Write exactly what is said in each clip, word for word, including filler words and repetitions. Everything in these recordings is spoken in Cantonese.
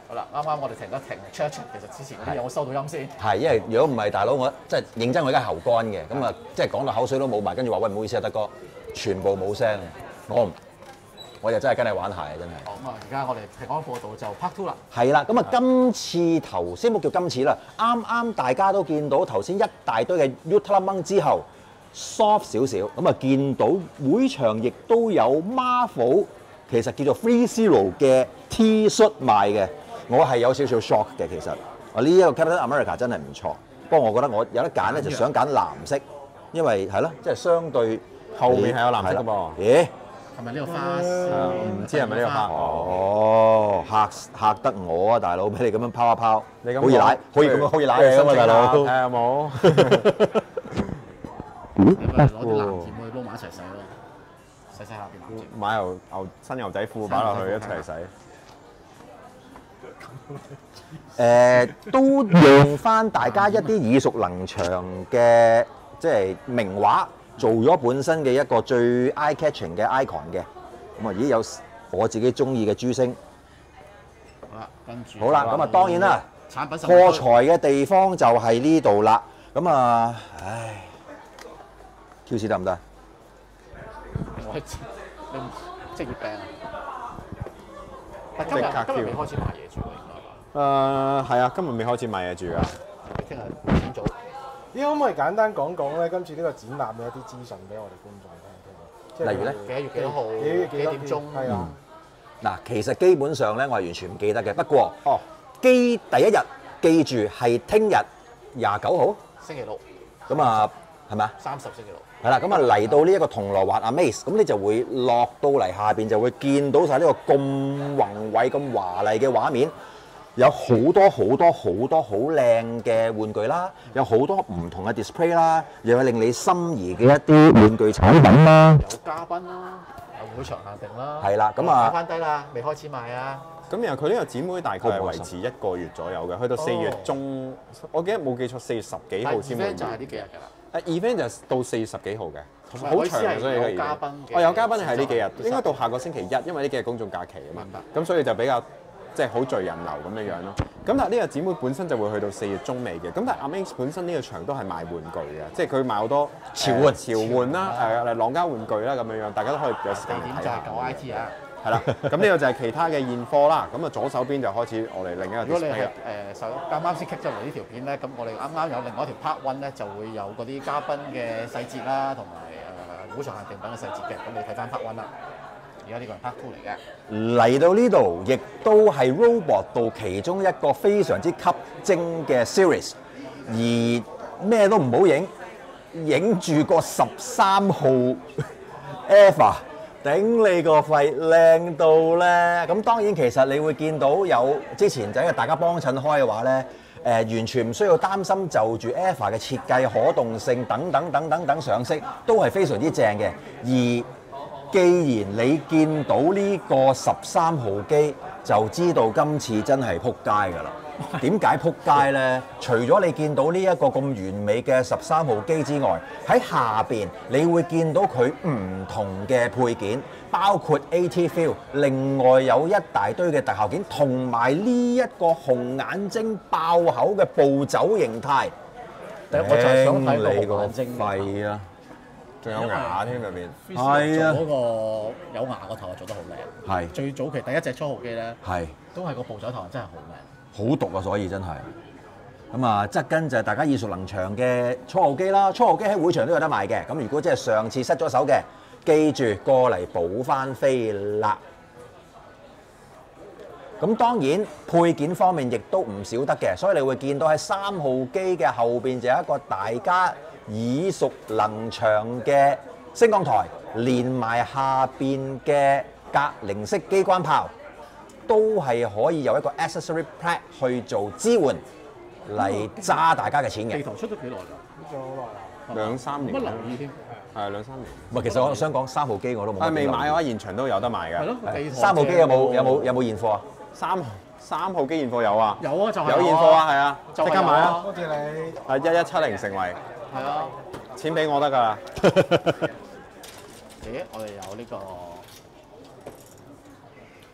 好啦，啱啱我哋停一停 check 一 check，其實之前嗰啲有冇收到音先？ 係，因為如果唔係大佬，我即係認真，我而家喉乾嘅，咁啊，即係講到口水都冇埋，跟住話喂唔好意思啊，德哥，全部冇聲，我唔，我就真係跟你玩鞋啊，真係。 好咁啊，而家我哋平安課道就 part two 啦。 係啦，咁啊，今次頭先冇叫今次啦，啱啱大家都見到頭先一大堆嘅 Ultraman 之後 soft 少少，咁啊見到會場亦都有 Marvel 其實叫做 Free Zero 嘅 T 恤賣嘅。我係有少少 shock 嘅，其實啊呢一個 Captain America 真係唔錯，不過我覺得我有得揀咧，就想揀藍色，因為係咯，即係相對後面係有藍色嘅噃。 咦？ 係咪呢個花市？ 唔知係咪呢個花？ 哦，嚇嚇得我啊，大佬！俾你咁樣拋一拋， 你咁好易奶，可以咁樣好易奶嘅嘛，大佬。 睇下有冇？ 你咪攞啲藍鉗去撈埋一齊洗咯，洗洗下邊藍鉗。 買牛牛新牛仔褲擺落去一齊洗。 誒都用翻大家一啲耳熟能詳嘅，即係名畫，做咗本身嘅一個最 eye catching 嘅 icon 嘅。咁啊，咦有我自己中意嘅豬星。 好啦，跟住好啦，咁啊當然啦， 產品破財嘅地方就係呢度啦。咁啊，唉 ，Q C 得唔得？ 我係你職業病啊！但今日今日未開始賣嘢住喎，應該係嘛？ 誒係啊，今日未開始賣嘢住啊。 聽日點做？ 咦，可唔可以簡單講講咧？今次呢個展覽嘅一啲資訊俾我哋觀眾聽聽？ 例如咧， 幾多月幾多號？ 幾月幾多幾點鐘？ 係啊。 嗱，其實基本上咧，我係完全唔記得嘅。不過， 哦， 基第一日記住係聽日廿九號， 星期六。 咁啊，係咪啊？ 三十星期六。 係啦，咁啊嚟到呢一個銅鑼灣 Amaze，咁你就會落到嚟下邊就會見到晒呢個咁宏偉、咁華麗嘅畫面，有好多好多好多好靚嘅玩具啦，有好多唔同嘅 display 啦，又有令你心儀嘅一啲玩具產品啦。 有嘉賓啦，有會場限定啦。 係啦，咁啊買翻低啦，未開始賣啊。 咁然後佢呢個展會大概係維持一個月左右嘅，去到四月中，我記得冇記錯，四月十幾號先會就係呢幾日㗎啦。 誒 event 就到四月十幾號嘅，好長嘅，所以有嘉賓嘅。 我有嘉賓係呢幾日，應該到下個星期一，因為呢幾日公眾假期啊嘛。 明白。 咁所以就比較即係好聚人流咁樣樣咯。咁但係呢個展會本身就會去到四月中尾嘅。咁但係 Amaze 本身呢個場都係賣玩具嘅，即係佢賣好多潮玩潮玩啦，誒朗家玩具啦咁樣樣，大家都可以有時間地點就係睇下。 九 I T 啊。 係啦，咁呢個就係其他嘅現貨啦。咁啊左手邊就開始我哋另一個 display 啦。 如果你係誒手啱啱先 kick 咗嚟呢條片咧，咁我哋啱啱有另外一條 part one 咧，就會有嗰啲嘉賓嘅細節啦，同埋誒會場限定品嘅細節嘅。咁你睇翻 part one 啦。而家呢個係 part two 嚟嘅。 嚟到呢度，亦都係 Robot 度其中一個非常之吸睛嘅 series，而咩都唔好影，影住個十三號 Eva。頂你個肺，靚到咧！咁當然其實你會見到有之前就係大家幫襯開嘅話咧，誒、呃、完全唔需要擔心就住 Eva 嘅設計可動性等等等等等上色都係非常之正嘅。而既然你見到呢個十三號機，就知道今次真係撲街㗎啦！點解撲街呢？除咗你見到呢一個咁完美嘅十三號機之外，喺下邊你會見到佢唔同嘅配件，包括 A T Feel， 另外有一大堆嘅特效件，同埋呢一個紅眼睛爆口嘅暴走形態。 我就係想睇個你個紅眼睛肺啊！ 仲有牙添入邊。 係啊嗰個有牙個頭係做得好靚。 係最早期第一隻初號機咧， 係都係個暴走頭真係好靚。 好毒啊！所以真係咁啊，側跟就係大家耳熟能詳嘅初號機啦。初號機喺會場都有得賣嘅。咁如果即係上次失咗手嘅，記住過嚟補翻飛啦。咁當然配件方面亦都唔少得嘅，所以你會見到喺三號機嘅後邊就有一個大家耳熟能詳嘅升降台，連埋下邊嘅格靈式機關炮。都係可以有一個 accessory pack 去做支援嚟揸大家嘅錢嘅。 地圖出咗幾耐㗎？ 出咗好耐啦。 兩三年。 乜留意添？ 係兩三年。 唔係，其實我想講三號機我都冇。 但係未買嘅話，現場都有得賣㗎。 係咯，地圖三號機有冇有冇有冇現貨啊？ 三三號機現貨有啊。 有啊，就係有現貨啊，係啊，即就係刻買啊！ 多謝你。 係一一七零成為， 係啊。 錢俾我得㗎啦。 咦，我哋有呢個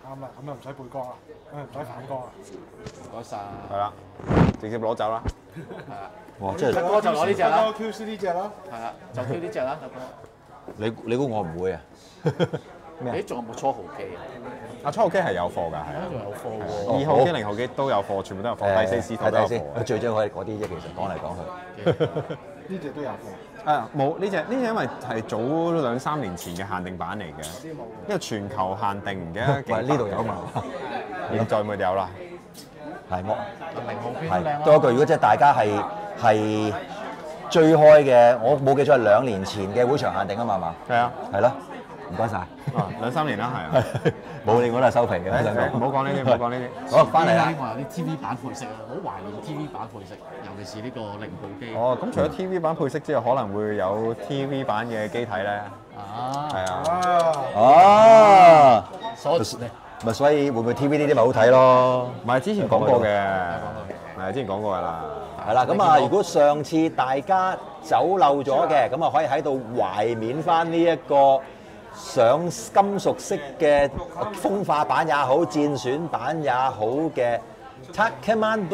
啱啦，咁啊唔使背光啦，咁啊唔使反光啦。 唔該晒。 係啦，直接攞走啦。 係啊， 哇！即係德哥就攞呢只啦。 Q C 呢只咯。 係啊，就 Q 呢只啦，德哥。 你你估我唔會啊？ 你仲有冇初號機啊？ 啊，初號機係有貨㗎，係啊。 仲有貨喎。 二號機、零號機都有貨，全部都有貨。第四試圖都有睇先， 貨。 最憎可以嗰啲啫，其實講嚟講去。 呢只都有貨。 啊，冇呢只呢只，因為係早兩三年前嘅限定版嚟嘅，因為全球限定唔記得幾喂，呢度有嘛？ 現在咪有啦。 係我零號邊都靚啦。 係多一句，如果即係大家係係追開嘅，我冇記錯係兩年前嘅會場限定啊嘛，係嘛？ 係啊， 係咯，唔該晒。 啊兩三年啦，係啊。 冇你我都係收皮嘅。 唔好講呢啲，唔好講呢啲。 好，翻嚟啦呢。個有啲 T V 版配色啊，好懷念 T V 版配色，尤其是呢個零號機。 哦，咁除咗 T V 版配色之外，可能會有 T V 版嘅機體咧。 啊， 係啊。 啊！ 哦， 所以咪所以會唔會 T V 呢啲咪好睇咯？ 唔係之前講過嘅，係之前講過㗎啦。 係啦，咁啊，如果上次大家走漏咗嘅，咁啊可以喺度懷緬翻呢一個上金屬色嘅風化版也好、戰選版也好嘅 Takeman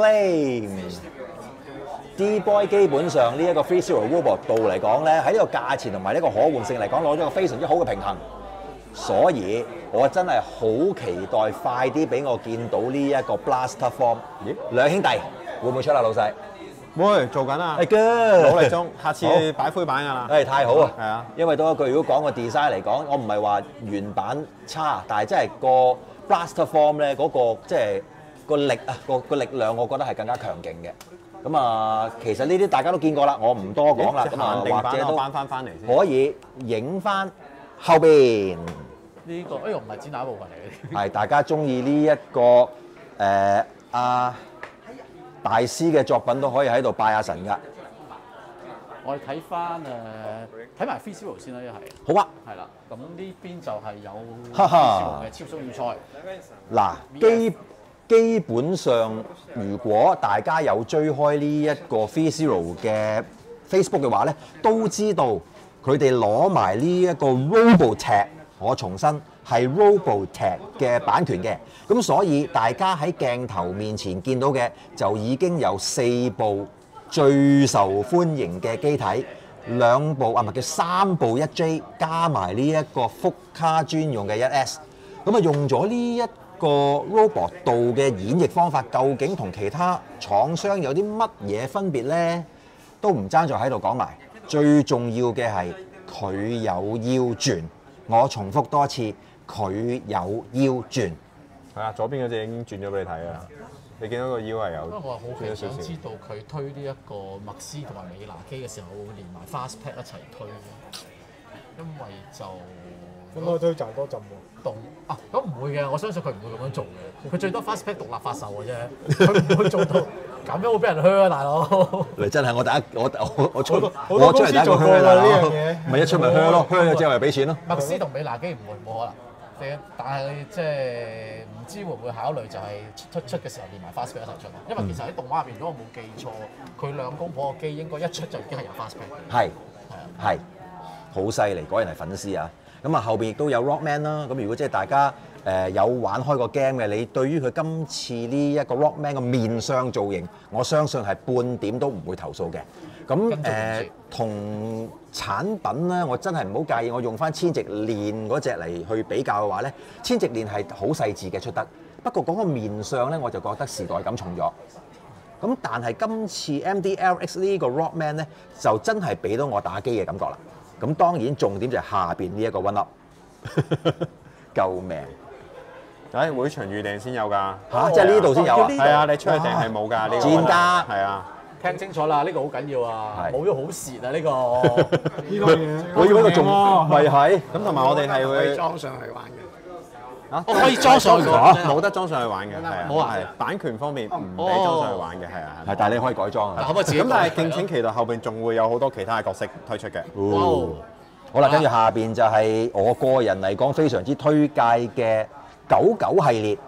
Blame。D-Boy 基本上呢一個 Free Zero Robot 度嚟講咧，喺呢個價錢同埋呢個可換性嚟講，攞咗個非常之好嘅平衡。所以我真係好期待快啲俾我見到呢一個 Blaster Form。咦，兩兄弟會唔會出啊，老細？ 會做緊啊， 係嘅， 努力中，下次擺灰版㗎啦。 誒太好啊！ 係啊， 因為多一句，如果講個 design 嚟講，我唔係話原版差，但係真係個 Blaster Form 咧嗰個即係個力啊個個力量，我覺得係更加強勁嘅。咁啊，其實呢啲大家都見過啦，我唔多講啦。咁啊， 限定版我或者都翻翻翻嚟先。 可以影翻後邊。 呢個哎呦唔係展覽部分嚟嘅。 係大家中意呢一個誒阿大師嘅作品都可以喺度拜下神㗎。 我哋睇翻誒睇埋 Free Zero 先啦，一係。 好啊， 係啦，咁呢邊就係有哈 Free 哈 Zero 嘅超速預賽。 嗱基基本上，如果大家有追開呢一個 Free Zero 嘅 Facebook 嘅話咧，都知道佢哋攞埋呢一個 Robotech。我重申係 Robotech 嘅版權嘅，咁所以大家喺鏡頭面前見到嘅就已經有四部最受歡迎嘅機體，兩部啊唔係叫三部一 J 加埋呢一個福卡專用嘅一 S，咁啊用咗呢一個 robot 度嘅演繹方法，究竟同其他廠商有啲乜嘢分別呢？都唔爭在喺度講埋，最重要嘅係佢有腰轉。我重複多次，佢有腰轉。 係啊，左邊嗰隻已經轉咗俾你睇啊！你見到個腰係有不過我好轉咗少少。 奇想知道佢推呢一個麥斯同埋美拿機嘅時候，會連埋 Fastpack 一齊推嘅，因為就咁我推賺多陣喎。 動啊，咁唔會嘅，我相信佢唔會咁樣做嘅。佢最多 Fastpack 獨立發售嘅啫，佢唔會做到咁樣會俾人靴啊，大佬。 你真係我第一我我我出好多我出嚟第一個靴公司做過啦啦呢樣嘢咪一出咪靴咯，靴咗之後咪俾錢咯。 麥斯同美拿機唔會冇可能。但係即係唔知會唔會考慮就係出出嘅時候連埋 Fastpack 一齊出咯，因為其實喺動畫入邊，如果我冇記錯，佢兩公婆嘅機應該一出就已經係有 Fastpack。 係係啊， 係好犀利，果然係粉絲啊！咁啊後邊亦都有 Rockman 啦。咁如果即係大家誒、呃、有玩開個 game 嘅，你對於佢今次呢一個 Rockman 嘅面相造型，我相信係半點都唔會投訴嘅。咁誒同產品咧，我真係唔好介意，我用翻千直鏈嗰隻嚟去比較嘅話咧，千直鏈係好細緻嘅出得。不過講個面相咧，我就覺得時代感重咗。咁但係今次 M D L X 呢個 Rockman 咧，就真係俾到我打機嘅感覺啦。咁當然重點就係下邊呢一個 One Up， 救命！ 誒會場預訂先有㗎。 嚇，即係呢度先有啊？ 係啊，你出去訂係冇㗎。呢個賤價係啊。 聽清楚啦，呢個好緊要啊， 係冇咗好蝕啊呢個。 呢個嘢， 我以為個仲咪係咁同埋我哋係會裝上去玩嘅。 啊， 我可以裝上去啊冇得裝上去玩嘅，係啊， 冇啊係版權方面唔俾裝上去玩嘅，係啊。 係，但係你可以改裝啊。 可唔可以自己咁但係敬請期待後邊仲會有好多其他嘅角色推出嘅。 哦，好啦，跟住下邊就係我個人嚟講非常之推介嘅九九系列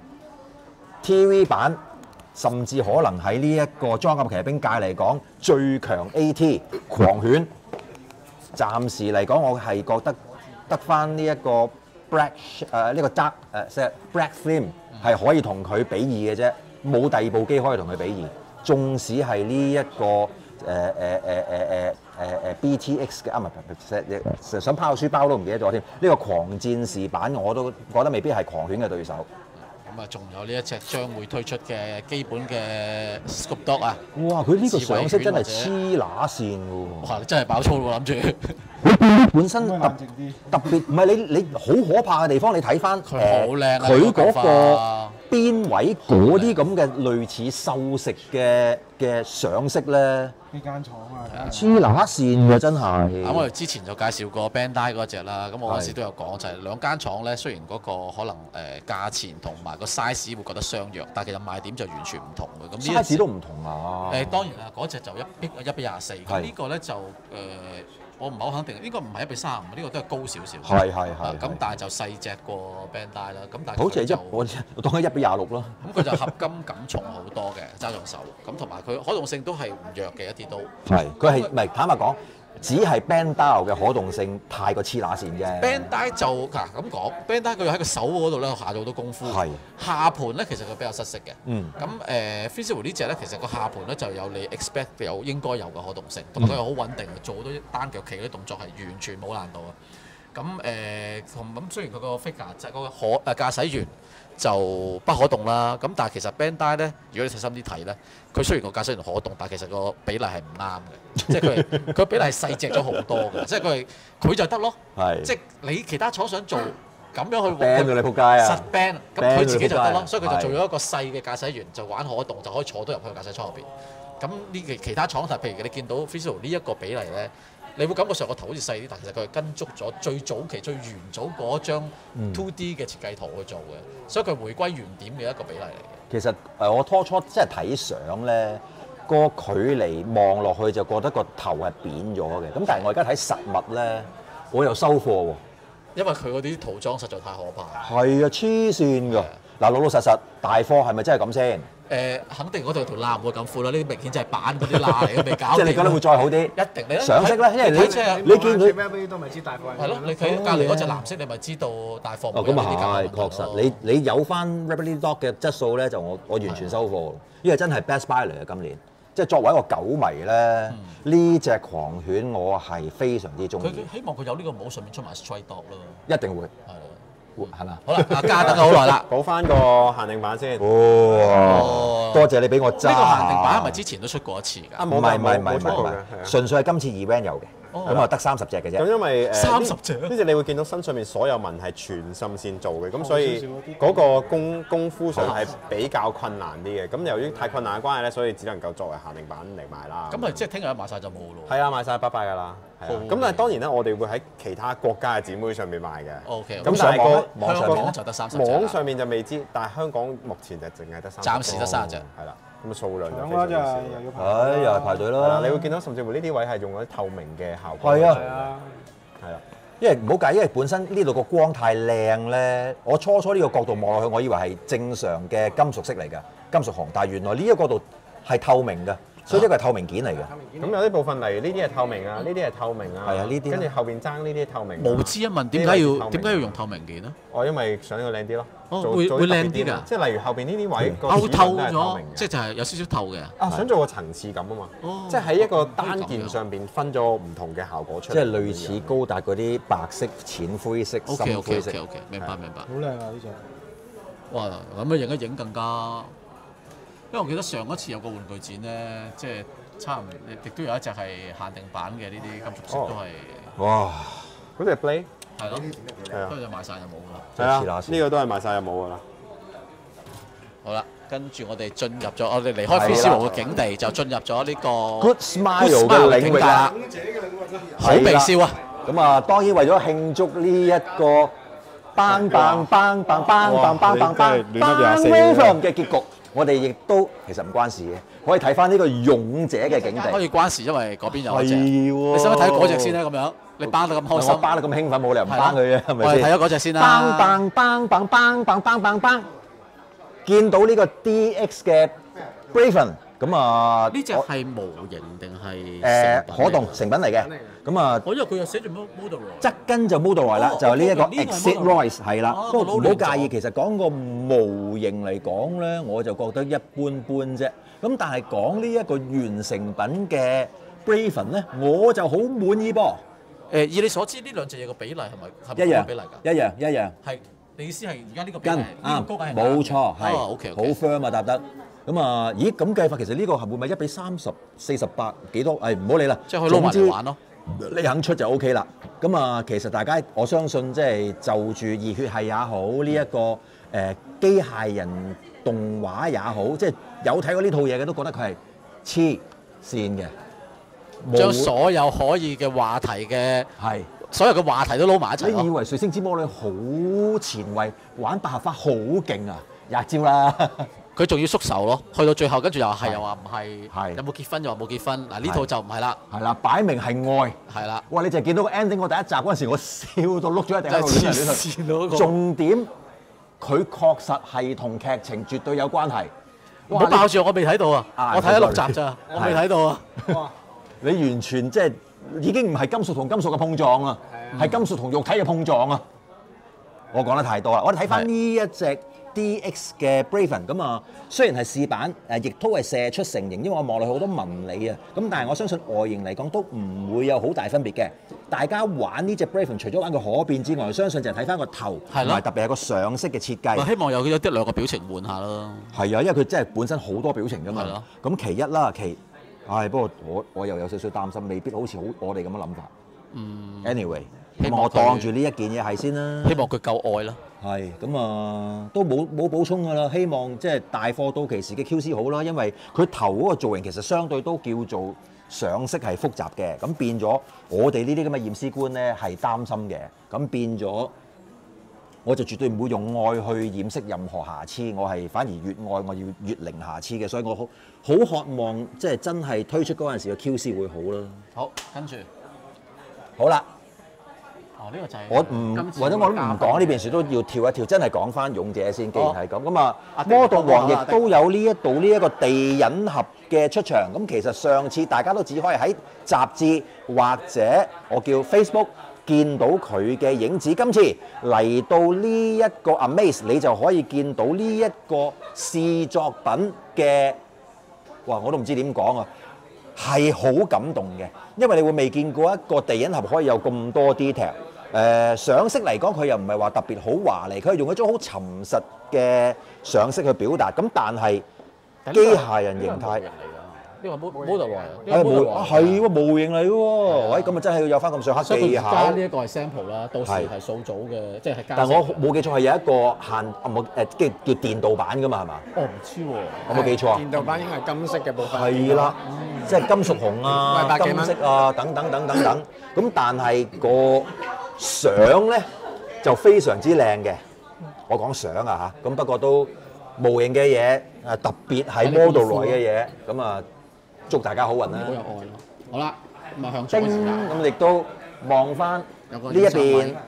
T V 版，甚至可能喺呢一個裝甲騎兵界嚟講最強 A T 狂犬。暫時嚟講，我係覺得得翻呢一個 black 誒呢個 dark 誒即係 black film 係可以同佢比擬嘅啫，冇第二部機可以同佢比擬。縱使係呢一個誒誒誒誒誒誒誒 B T X 嘅啊，唔係想拋個書包都唔記得咗添。呢個狂戰士版我都覺得未必係狂犬嘅對手。 咁啊，仲有呢一隻將會推出嘅基本嘅 Scoop Dog 啊！ 哇！佢呢個上色真係黐乸線喎！ 哇！你真係爆粗喎，諗住佢本身特應該冷靜啲。 特別唔係你你好可怕嘅地方，你睇翻佢好靚啊佢嗰嗰嚿花個邊位嗰啲咁嘅類似獸食嘅嘅上色咧， 呢間廠啊， 黐乸線㗎真係。 咁我哋之前就介紹過 Bandai 嗰只啦，咁我嗰陣時都有講，就係兩間廠咧，雖然嗰個可能誒價錢同埋個 size 會覺得相若，但係其實賣點就完全唔同嘅。咁呢一 size 都唔同啊！ 誒當然啦，嗰隻就一一一比廿四，咁呢個咧就誒。我唔係好肯定，應該唔係一比三十五，呢個都係高少少。 係係係。 咁但係就細隻過 Bandai 啦，咁但係好似係一我我當佢一比廿六咯。 咁佢就合金感重好多嘅，揸上手。咁同埋佢可動性都係唔弱嘅，一啲都。 係，佢係唔係坦白講，只係 Bandai 嘅可動性太過黐乸線啫。 Bandai 就嗱咁講，Bandai 佢喺個手嗰度咧下咗好多功夫。 係。 下盤咧其實佢比較失色嘅。 嗯。 咁誒 Feasible 呢只咧，其實個下盤咧就有你 expect 有應該有嘅可動性，同埋佢又好穩定嘅，做好多單腳企嗰啲動作係完全冇難度啊。咁誒同咁雖然佢個 figure 就係嗰個可誒駕駛員就不可動啦，咁但係其實 Bandai 咧，如果你細心啲睇咧，佢雖然個駕駛員可動，但係其實個比例係唔啱嘅，即係佢係佢比例係細隻咗好多嘅，即係佢係佢就得咯， 係即係你其他廠想做咁樣去 ban 到你仆街啊！ 實 ban，咁佢自己就得咯，所以佢就做咗一個細嘅駕駛員，就玩可動就可以坐到入去個駕駛艙入邊。咁呢其其他廠，譬如你見到 Feasible 呢一個比例咧。你會感覺上個頭好似細啲，但其實佢係跟足咗最早期、最元祖嗰張 two D 嘅設計圖去做嘅，所以佢回歸原點嘅一個比例嚟嘅。 其實誒，我初初即係睇相咧，個距離望落去就覺得個頭係扁咗嘅。咁但係我而家睇實物咧，我又收貨喎。 因為佢嗰啲塗裝實在太可怕。 係啊，黐線㗎！嗱，老老實實大貨係咪真係咁先？ 誒，肯定嗰度條罅唔會咁闊啦，呢啲明顯就係板嗰啲罅嚟嘅，未搞。 即係你覺得會再好啲？ 一定你上色咧，因為你你見佢咩都咪知大貨係咯，你睇隔離嗰隻藍色，你咪知道大貨唔哦，咁啊係，確實你你有翻 Rhapsody Dog 嘅質素咧，就我我完全收貨，因為真係 Best Buy 嚟嘅今年。即係作為一個狗迷咧，呢隻狂犬我係非常之中意。 佢希望佢有呢個帽順便出埋 Stray Dog 咯。 一定會。 係咯。 係嘛？ 好啦，阿嘉等咗好耐啦， 補翻個限定版先。 哦，多謝你俾我揸。 呢個限定版係咪之前都出過一次㗎？ 啊， 唔冇係唔係唔係唔冇出過嘅， 係，純粹係今次 event 有嘅，咁啊得三十隻嘅啫。 咁因為誒三十隻呢隻你會見到身上面所有紋係全芯線做嘅，咁所以嗰個功功夫上係比較困難啲嘅。咁由於太困難嘅關係咧，所以只能夠作為限定版嚟賣啦。 咁咪即係聽日一賣晒就冇咯。 係啊，賣晒拜拜㗎啦。係啊，咁但係當然咧，我哋會喺其他國家嘅展會上面賣嘅。 O K。 咁但係個網上面就得三十隻。 網上面就未知，但係香港目前就淨係得三十。 暫時得三十隻。 係啦，咁啊數量就搶啦就非常之少。 又要排。 唉，又係排隊啦。 你會見到甚至乎呢啲位係用嗰啲透明嘅效果。 係啊係啊。 係啦， 因為唔好介意，因為本身呢度個光太靚咧，我初初呢個角度望落去，我以為係正常嘅金屬色嚟㗎，金屬紅，但係原來呢一個角度係透明嘅，所以呢個係透明件嚟嘅。 咁有啲部分例如呢啲係透明啊，呢啲係透明啊， 係啊呢啲跟住後邊爭呢啲係透明。 無知一問，點解要點解要用透明件咧？ 哦，因為想要靚啲咯。 哦，會會靚啲㗎。 即係例如後邊呢啲位個勾透都係透咗明，嘅即係就係有少少透嘅。 啊，想做個層次感啊嘛。 哦即係喺一個單件上邊分咗唔同嘅效果出嚟。 即係類似高達嗰啲白色、淺灰色、 O K 深 O K 灰 O 色 K O K，明白明白。 好靚啊呢隻。 哇！咁樣影一影更加，因為我記得上一次有個玩具展咧，即係差唔多，亦都有一隻係限定版嘅呢啲金屬色都係。 哇！ 嗰隻 Blade 係咯， 係啊跟住就賣晒就冇㗎啦。 係啊， 黐乸線呢個都係賣晒就冇㗎啦。 好啦，跟住我哋進入咗，我哋離開 Feasible 嘅境地，就進入咗呢個 Good Smile 嘅領域啦， 好微笑啊！ 咁啊，當然為咗慶祝呢一個 bang bang bang bang bang bang bang bang bang bang 嘅結局，我哋亦都其實唔關事嘅，可以睇翻呢個勇者嘅境可地。 以關事，因為嗰邊有一隻。 係喎你使唔使睇嗰隻先咧？咁樣你班到咁開心， 我班得咁興奮，冇理由唔班佢嘅，係咪我哋先？ 睇咗嗰隻先啦。 bang bang bang bang bang bang bang bang bang，見到呢個 D X 嘅 Braven 咁啊， 呢只係模型定係誒成品可動成品嚟嘅。咁啊， 我因為佢又寫住 Model 側跟就 Model Y 啦，就係呢一個呢個係 Exit Model Rise 係啦。 啊不過唔我撈亂咗好介意，其實講個模型嚟講咧，我就覺得一般般啫。咁但係講呢一個完成品嘅 Braven 咧，我就好滿意噃。 誒，以你所知呢兩隻嘢個比例係咪係一樣咪個比例㗎？ 一樣一樣。 係你意思係而家呢個比例跟呢啱個高緊係冇錯， 哦係 ，OK 好 OK， firm 啊答得。咁啊，咦咁計法其實呢個係會唔會一比三十四十八幾多？誒唔好理啦， 即係可以撈埋總之嚟玩咯。 你肯出就 O K 啦。咁啊，其實大家我相信即係就住熱血系也好，呢、一個誒、呃、機械人動畫也好，即係有睇過呢套嘢嘅都覺得佢係黐線嘅，冇將所有可以嘅話題嘅係。 所有嘅話題都撈埋一齊咯。 你以為水星之魔女好前衛，玩百合花好勁啊？廿招啦！ 佢仲要縮手咯，去到最後跟住又係又話唔係， 係有冇結婚又話冇結婚。嗱呢套就唔係啦， 係啦，擺明係愛。 係啦， 哇！你就係見到個 ending，我第一集嗰陣時，我笑到碌咗一定喺度。 真係黐線咯嗰個重點，佢確實係同劇情絕對有關係。 唔好爆住，我未睇到啊！ 啊我睇咗六集咋，我未睇到啊！ 你完全即係已經唔係金屬同金屬嘅碰撞啊，係金屬同肉體嘅碰撞啊！我講得太多啦，我哋睇翻呢一隻 D X 嘅 Braven 咁啊，雖然係試版，誒亦都係射出成型，因為我望落去好多紋理啊，咁但係我相信外形嚟講都唔會有好大分別嘅。大家玩呢隻 Braven 除咗玩個可變之外，相信就係睇翻個頭， 係咯同埋特別係個上色嘅設計。 希望有有啲兩個表情換下咯。 係啊，因為佢真係本身好多表情㗎嘛係咯。 咁其一啦，其唉不過我我又有少少擔心，未必好似好我哋咁嘅諗法。 嗯 Anyway，咁希望佢我當住呢一件嘢係先啦。 希望佢夠愛啦。 係咁啊，都冇冇補充㗎啦。希望即係大貨到期時嘅 Q C 好啦，因為佢頭嗰個造型其實相對都叫做上色係複雜嘅，咁變咗我哋呢啲咁嘅驗屍官咧係擔心嘅，咁變咗我就絕對唔會用愛去掩飾任何瑕疵，我係反而越愛我要越零瑕疵嘅，所以我好好渴望即係真係推出嗰陣時嘅 Q C 會好啦。 好，跟住好啦。 哦，呢個就係我唔或者我都唔講呢邊事，都要跳一跳，真係講翻勇者先。既然係咁，咁啊魔道王亦都有呢一度呢一個地隱俠嘅出場。咁其實上次大家都只可以喺雜誌或者我叫 Facebook 見到佢嘅影子，今次嚟到呢一個 Amaze，你就可以見到呢一個試作品嘅，哇！我都唔知點講啊，係好感動嘅，因為你會未見過一個地隱俠可以有咁多 detail。誒、呃、上色嚟講，佢又唔係話特別好華麗，佢係用一種好沉實嘅上色去表達。咁但係機械人形態。 呢個 model 啊， 係模啊係喎模型嚟嘅喎，喂咁啊真係要有翻咁上下技所以佢而家巧。 呢一個係 sample 啦，到時係係數組嘅，即係加但係我冇記錯係有一個限啊冇誒叫叫電導版㗎嘛係嘛？ 哦唔知喎， 我冇記錯啊？ 電導版應該係金色嘅部分。 係啦，即係金屬紅啊、 喂百幾蚊金色啊等等等等等。咁但係個相咧就非常之靚嘅。我講相啊嚇，咁不過都模型嘅嘢誒特別係 model 來嘅嘢，咁啊祝大家好運啦！ 好有愛咯。好啦，咁啊向左叮時間咁亦都望翻有個呢一邊二十米，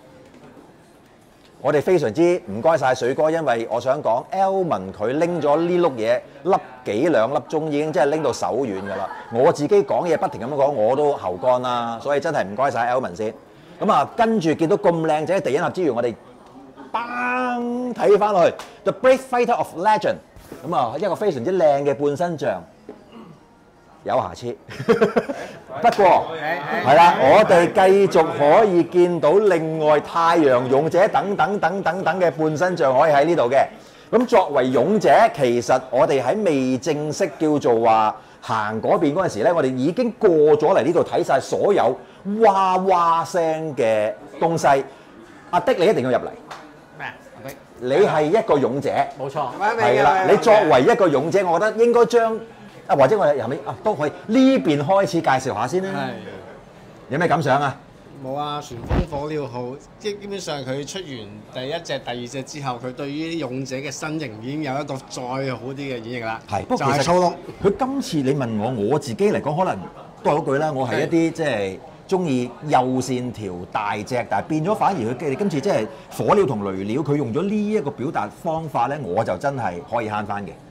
我哋非常之唔該晒水哥，因為我想講 Elman 佢拎咗呢碌嘢，粒幾兩粒鐘已經真係拎到手軟㗎啦。我自己講嘢不停咁樣講，我都喉乾啦，所以真係唔該晒 Elman 先。咁啊，跟住見到咁靚仔嘅地隱俠之餘，我哋 bang 睇翻落去 The Brave Fighter of Legend， 咁啊一個非常之靚嘅半身像。有瑕疵，不過係啦，我哋繼續可以見到另外太陽勇者等等等等等嘅半身像可以喺呢度嘅。咁作為勇者，其實我哋喺未正式叫做話行嗰邊嗰陣時咧，我哋已經過咗嚟呢度睇晒所有哇哇聲嘅東西。阿的，你一定要入嚟。 咩啊？ 你係一個勇者， 冇錯。 係啦。你作為一個勇者，我覺得應該將啊，或者我哋後尾啊都可以呢邊開始介紹下先啦。 係。 有咩感想啊？ 冇啊！旋風火燎號，即係基本上佢出完第一隻、第二隻之後，佢對於勇者嘅身形已經有一個再好啲嘅演繹啦。 係，不就過其實係粗碌。 佢今次你問我，我自己嚟講，可能都係嗰句啦。我係一啲即係中意幼線條大隻，但係變咗反而佢哋今次即係火鳥同雷鳥，佢用咗呢一個表達方法咧，我就真係可以慳翻嘅。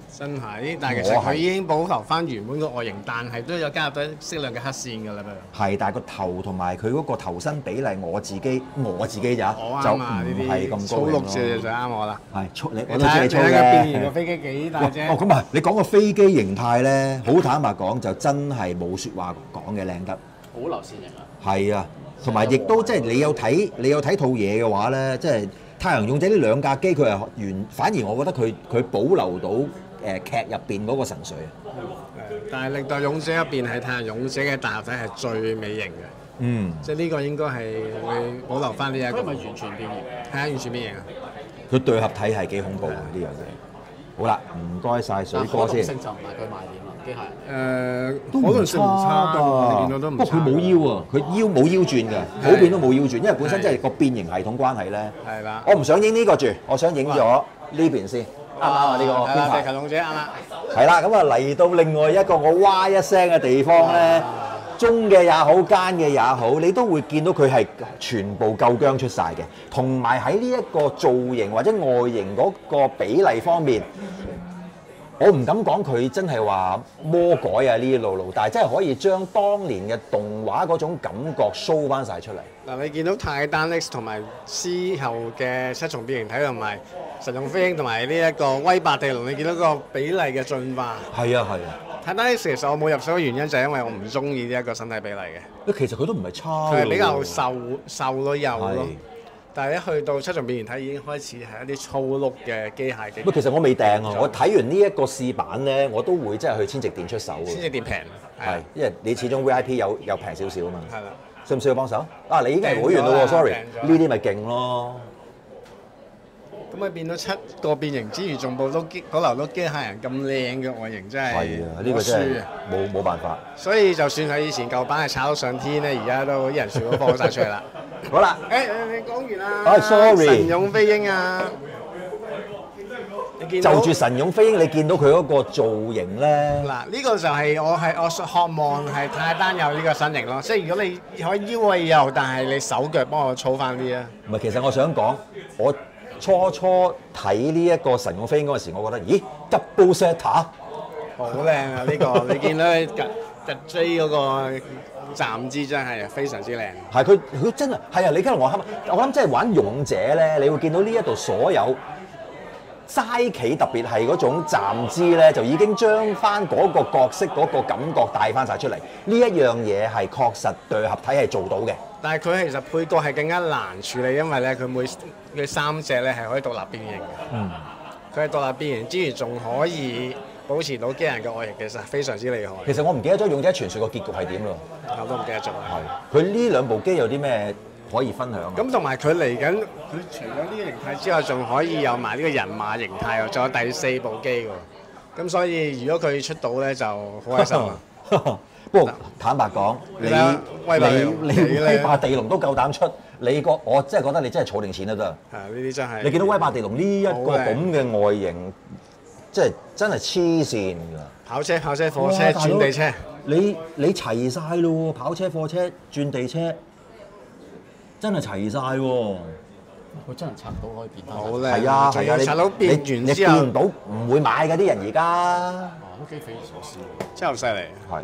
真係，但係其實佢已經保留翻原本個外形，但係都有加入咗適量嘅黑線㗎啦噃。 係，但係個頭同埋佢嗰個頭身比例，我自己我自己咋就唔係咁高粗碌嘅就啱我啦。 係粗，你你我都知你粗睇下嘅。 變形個飛機幾大啫。 哦，咁啊，你講個飛機形態咧，好坦白講就真係冇説話講嘅靚得。 好流線型啊！ 係啊，同埋亦都即係你有睇你有睇套嘢嘅話咧，即係太陽勇者呢兩架機佢係原，反而我覺得佢佢保留到誒、呃、劇入邊嗰個神髓。 但係歷代勇者入邊係太陽勇者嘅大合體係最美型嘅。 嗯， 即係呢個應該係會保留翻呢一個。 佢係咪完全變形？ 係啊，完全變形啊！ 佢對合體係幾恐怖嘅呢樣嘢。好啦，唔該晒水哥先。 性就唔係佢賣點啦，機械人。 誒，可能性唔差㗎，你見到都唔差。 不過佢冇腰啊，佢腰冇腰轉嘅，普遍都冇腰轉，因為本身即係個變形系統關係咧。 係啦。 我唔想影呢個住，我想影咗呢邊先，啱唔啱啊？呢個編地排球勇者啱啦。 係啦，咁啊嚟到另外一個我哇一聲嘅地方咧，中嘅也好，奸嘅也好，你都會見到佢係全部夠姜出晒嘅，同埋喺呢一個造型或者外形嗰個比例方面。我唔敢講佢真係話魔改啊呢一路路，但係真係可以將當年嘅動畫嗰種感覺 show 翻晒出嚟。 嗱，你見到泰丹 X 同埋之後嘅七重變形體同埋神勇飛鷹同埋呢一個威霸地龍，你見到個比例嘅進化。 係啊係啊。 泰丹 X 其實我冇入手嘅原因就係因為我唔中意呢一個身體比例嘅。 其實佢都唔係差。 佢係比較瘦瘦咯幼咯。 係但係一去到七重變形體已經開始係一啲粗碌嘅機械機。 不過其實我未訂啊，我睇完呢一個試版咧，我都會真係去千直店出手嘅。 千直店平， 係，因為你始終 V I P 有有平少少啊嘛。 係啦。 需唔需要幫手？啊，你已經係會員咯喎 ，sorry，呢啲咪勁咯。 咁佢變到七個變形之餘，仲保到機保留到機械人咁靚嘅外形，真係係啊，呢個真係冇冇辦法。 所以就算係以前舊版係炒到上天咧，而家都啲人全部放晒出嚟啦。 好啦， 誒誒，你講完啦。 哎，sorry。 神勇飛鷹啊！你見到就住神勇飛鷹，你見到佢嗰個造型咧。 嗱，呢個就係我係我渴望係泰丹有呢個身形咯。即係如果你可以腰位有，但係你手腳幫我操翻啲啊。 唔係，其實我想講，我初初睇呢一個神勇飛鷹嗰陣時，我覺得，咦 double setter 好靚啊！呢個你見到佢特特 J 嗰個站姿真係非常之靚。 係佢佢真係係啊！你跟住我諗，我諗即係玩勇者咧，你會見到呢一度所有齋企，特別係嗰種站姿咧，就已經將翻嗰個角色嗰個感覺帶翻晒出嚟。呢一樣嘢係確實對合體係做到嘅。 但係佢其實配角係更加難處理，因為咧佢每佢三隻咧係可以獨立變形嘅。嗯。佢係獨立變形之餘，仲可以保持到機人嘅外形，其實非常之厲害。 其實我唔記得咗《勇者傳說》個結局係點咯。 我都唔記得咗。 係。佢呢兩部機有啲咩可以分享啊？ 咁同埋佢嚟緊，佢除咗呢個形態之外，仲可以有埋呢個人馬形態喎，仲有第四部機喎。咁所以如果佢出到咧，就好開心啊！ 不過坦白講，你你你威霸地龍都夠膽出，你個我真係覺得你真係儲定錢都得。 係呢啲真係。 你見到威霸地龍呢一個咁嘅外形，即係真係黐線㗎。 跑車、跑車、火車、轉地車， 你你齊晒咯喎！跑車、貨車、轉地車，真係齊晒喎！ 佢真係拆到可以變翻。 好靚。 係啊係啊，你拆到變完你之後， 見唔到唔會買㗎啲人而家。 都幾匪夷所思喎！ 真係好犀利。 係。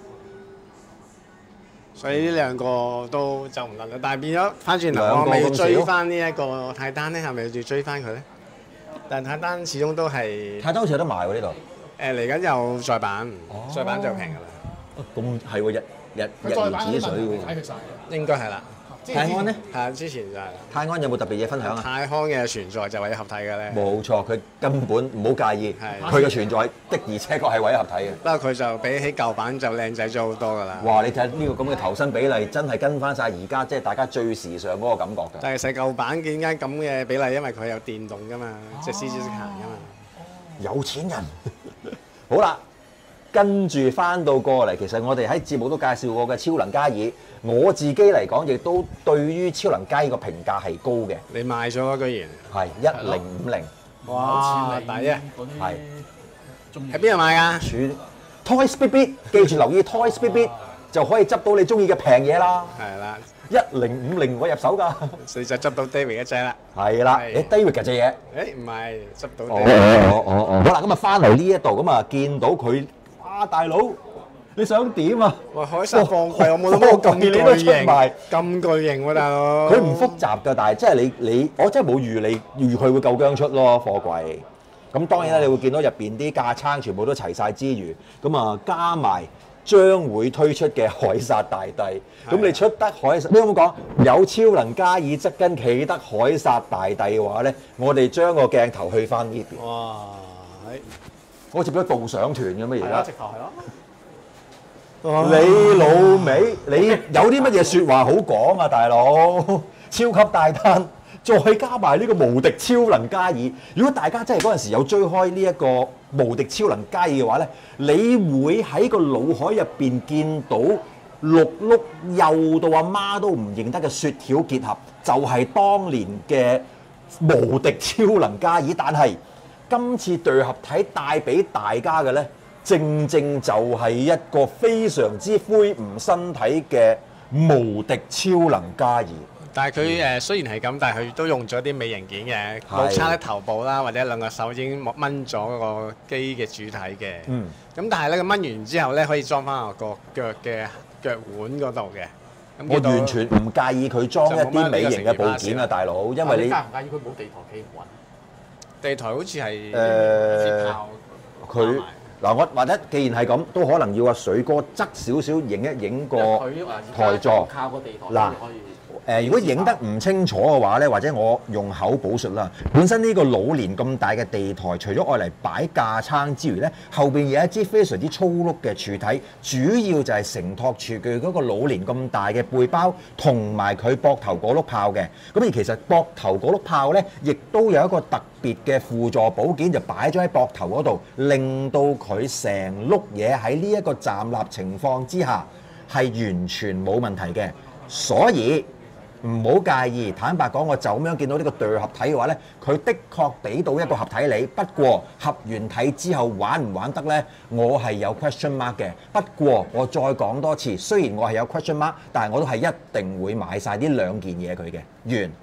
所以呢兩個都就唔得啦，但係變咗翻轉頭，我咪要追翻呢一個泰丹咧，係咪要追翻佢咧？但係泰丹始終都係泰丹好似有得賣喎呢度。 誒嚟緊有再版，再版就平㗎啦。 咁係喎，日日日如止水喎。 應該係啦。 泰安咧？ 係啊，之前就係。 泰安有冇特別嘢分享啊？ 泰康嘅存在就為咗合體嘅咧。 冇錯，佢根本唔好介意，佢嘅存在的而且確係為咗合體嘅。 不過佢就比起舊版就靚仔咗好多㗎啦。 哇！你睇呢個咁嘅頭身比例，真係跟翻晒而家即係大家最時尚嗰個感覺㗎。 但係細舊版點解咁嘅比例？因為佢有電動㗎嘛，即係獅子識行㗎嘛。 有錢人。好啦。跟住翻到過嚟，其實我哋喺節目都介紹過嘅超能加爾，我自己嚟講亦都對於超能加爾個評價係高嘅。 你賣咗居然？ 係一零五零。 哇！抵啊！ 係。 喺邊度買㗎？ 處 Toys Bit Bit，記住留意 Toys Bit Bit 就可以執到你中意嘅平嘢啦。 係啦， 一零五零我入手㗎。 你就執到 David 一隻啦。 係啦， 係誒 David 嘅隻嘢。 誒唔係執到哦 David。 哦哦哦，好啦，咁啊翻嚟呢一度，咁啊見到佢，哇大佬，你想點啊？ 喂，海沙放貴，我冇諗過咁你都出巨型， 埋咁巨型喎大佬。 佢唔複雜㗎，但係即係你你，我真係冇預你預佢會夠薑出咯貨櫃。咁當然啦，你會見到入邊啲架撐全部都齊晒之餘，咁啊加埋將會推出嘅凱撒大帝。咁你出得凱撒，你有冇講有超能加爾側跟企得凱撒大帝嘅話咧？我哋將個鏡頭去翻呢邊， 哇！係好似變咗導賞團咁啊！而係啊， 家直頭係咯。 你老味，你有啲乜嘢説話好講啊，大佬？超級大單，再加埋呢個無敵超能加爾。如果大家真係嗰陣時有追開呢一個無敵超能加爾嘅話咧，你會喺個腦海入邊見到六碌幼到阿媽都唔認得嘅雪條結合，就係當年嘅無敵超能加爾。但係今次對合體帶俾大家嘅咧，正正就係一個非常之魁梧身體嘅無敵超能加爾。 但係佢誒雖然係咁，但係佢都用咗啲微型件嘅， 係冇叉得頭部啦，或者兩個手已經掹咗嗰個機嘅主體嘅。 嗯。 咁但係咧，佢掹完之後咧，可以裝翻落個腳嘅腳腕嗰度嘅。咁我見到完全唔介意佢裝一啲微型嘅部件啊，大佬，因為你你介唔介意佢冇地台企唔穩？ 地台好似係誒接炮佢嗱我或者既然係咁，都可能要阿水哥側少少影一影個佢啊台座。 靠個地台嗱可以。 誒，如果影得唔清楚嘅話咧，或者我用口補述啦。本身呢個老年咁大嘅地台，除咗愛嚟擺架撐之餘咧，後邊有一支非常之粗碌嘅柱體，主要就係承托住佢嗰個老年咁大嘅背包，同埋佢膊頭嗰碌炮嘅。咁而其實膊頭嗰碌炮咧，亦都有一個特別嘅輔助部件，就擺咗喺膊頭嗰度，令到佢成碌嘢喺呢一個站立情況之下係完全冇問題嘅。所以唔好介意，坦白講，我就咁樣見到呢個對合體嘅話呢，佢的確俾到一個合體你。不過合完體之後玩唔玩得呢？我係有 question mark 嘅。不過我再講多次，雖然我係有 question mark，但係我都係一定會買晒呢兩件嘢佢嘅。完。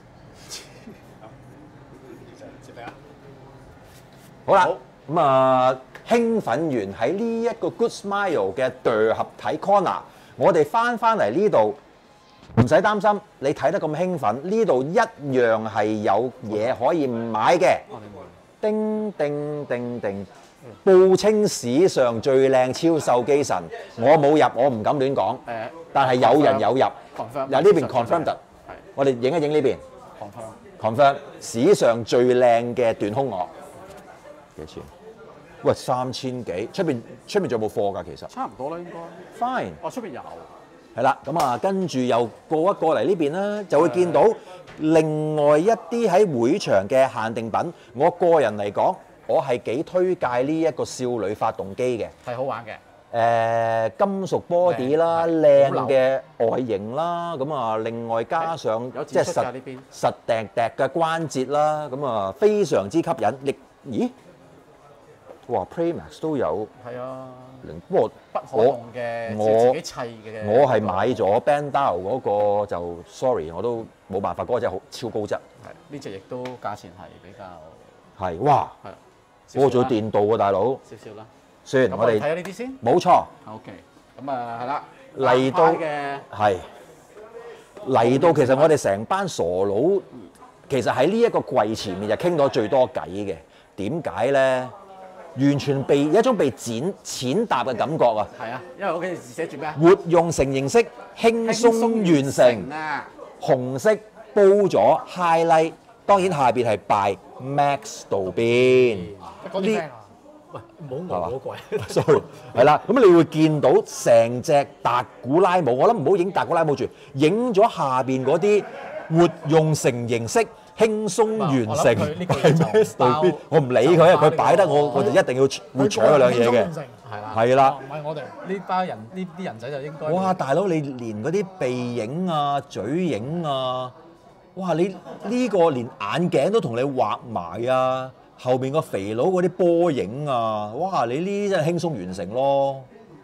好啦，咁啊興奮完喺呢一個 Good Smile 嘅對合體 corner，我哋翻翻嚟呢度。唔使擔心，你睇得咁興奮，呢度一樣係有嘢可以買嘅。叮叮叮叮，報稱史上最靚超瘦機神，我冇入，我唔敢亂講。 誒， 但係有人有入， confirm 有呢邊 confirm 得。我哋影一影呢邊 confirm。 confirm 史上最靚嘅斷胸鵝幾錢？喂，三千幾，出邊出邊仲有冇貨㗎？其實差唔多啦，應該。 fine。 哦，出邊有。 係啦，咁啊，跟住又過一過嚟呢邊啦，就會見到另外一啲喺會場嘅限定品。我個人嚟講，我係幾推介呢一個少女發動機嘅。 係好玩嘅。 誒，金屬 body 啦，靚嘅外形啦，咁啊，另外加上有即係實展出㗎呢邊。 實掟掟嘅關節啦，咁啊，非常之吸引。亦咦？哇 Praymax 都有。 係啊。 不過不可用嘅， 我自己砌嘅。 我係買咗 Bandau 嗰個就 sorry，我都冇辦法，嗰個真係好超高質。 係呢隻亦都價錢係比較係哇， 係過咗電鍍啊，大佬。 少少啦。 算我哋咁我哋睇下呢啲先。 冇錯。 OK，咁啊係啦。 嚟到嘅係嚟到，其實我哋成班傻佬，其實喺呢一個櫃前面就傾到最多偈嘅。點解咧？完全被有一種被剪踐踏嘅感覺啊！ 係啊，因為我嘅字寫住咩啊？ 活用成形式，輕鬆完成。 啊！ 紅色煲咗 highlight，當然下邊係 by Max 道邊。 講啲咩啊？喂，唔好我貴。 sorry， 係啦，咁你會見到成隻達古拉姆，我諗唔好影達古拉姆住，影咗下邊嗰啲活用成形式。輕鬆完成係咩道邊？我唔理佢啊！佢擺得我，我就一定要會採嗰兩嘢嘅。 係啦， 係啦。 唔係我哋呢班人呢啲人仔就應該。 哇！大佬，你連嗰啲鼻影啊、嘴影啊，哇！你呢個連眼鏡都同你畫埋啊，後面個肥佬嗰啲波影啊，哇！你呢啲真係輕鬆完成咯。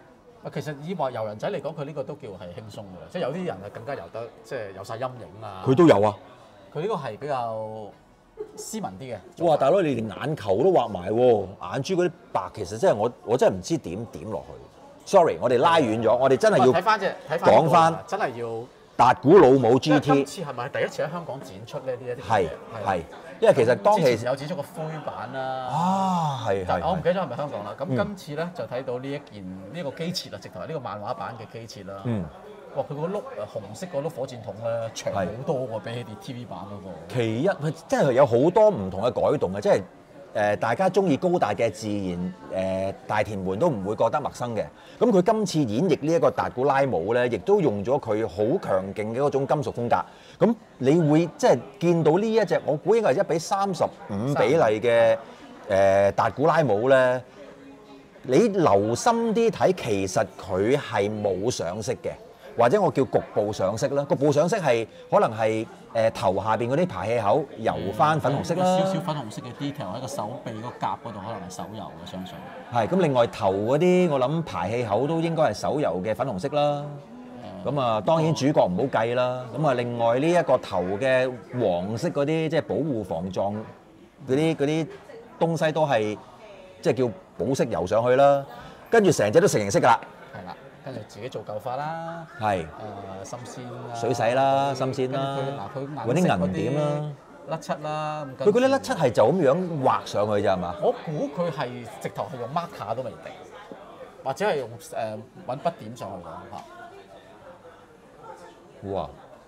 其實以話遊人仔嚟講，佢呢個都叫係輕鬆嘅，即係有啲人係更加遊得，即係有晒陰影啊。 佢都有啊！ 佢呢個係比較斯文啲嘅。 哇！大佬，你連眼球都畫埋喎，眼珠嗰啲白其實真係我我真係唔知點點落去。Sorry， 我哋拉遠咗，我哋真係要睇翻隻睇翻講翻真係要達古老母 G 今 T。 次係咪第一次喺香港展出咧？呢一啲係係，因為其實當其之前有展出個灰版啦。 啊，係係。 我唔記得咗係咪香港啦。咁今次咧就睇到呢一件呢個機設啦，直頭係呢個漫畫版嘅機設啦。 嗯。 哇！佢個碌誒紅色嗰碌火箭筒咧長好多喎，比起啲 T V 版嗰個。其一，佢真係有好多唔同嘅改動嘅，即係誒、呃、大家中意高大嘅自然誒、呃、大田門都唔會覺得陌生嘅。咁佢今次演繹呢一個達古拉姆咧，亦都用咗佢好強勁嘅嗰種金屬風格。咁你會即係見到呢一隻，我估應該係一比三十五比例嘅誒達古拉姆咧。你留心啲睇，其實佢係冇上色嘅。或者我叫局部上色啦，局部上色係可能係誒、呃、頭下邊嗰啲排氣口油翻粉紅色啦， 少少粉紅色嘅 detail 喺個手臂個甲嗰度，可能係手油嘅相信。 係咁，另外頭嗰啲我諗排氣口都應該係手油嘅粉紅色啦。咁、嗯、啊，當然主角唔好計啦。咁啊，另外呢一個頭嘅黃色嗰啲即係保護防撞嗰啲嗰啲東西都係即係叫保色油上去啦。跟住成隻都成形色㗎啦。係啦。跟住自己做舊化啦，係誒深鮮啦、水洗啦、深鮮啦，嗱佢揾啲銀點啦、甩漆啦，佢嗰啲甩漆係就咁樣畫上去咋係嘛？我估佢係直頭係用 marker 都未定，或者係用誒揾筆點上去講嚇。哇！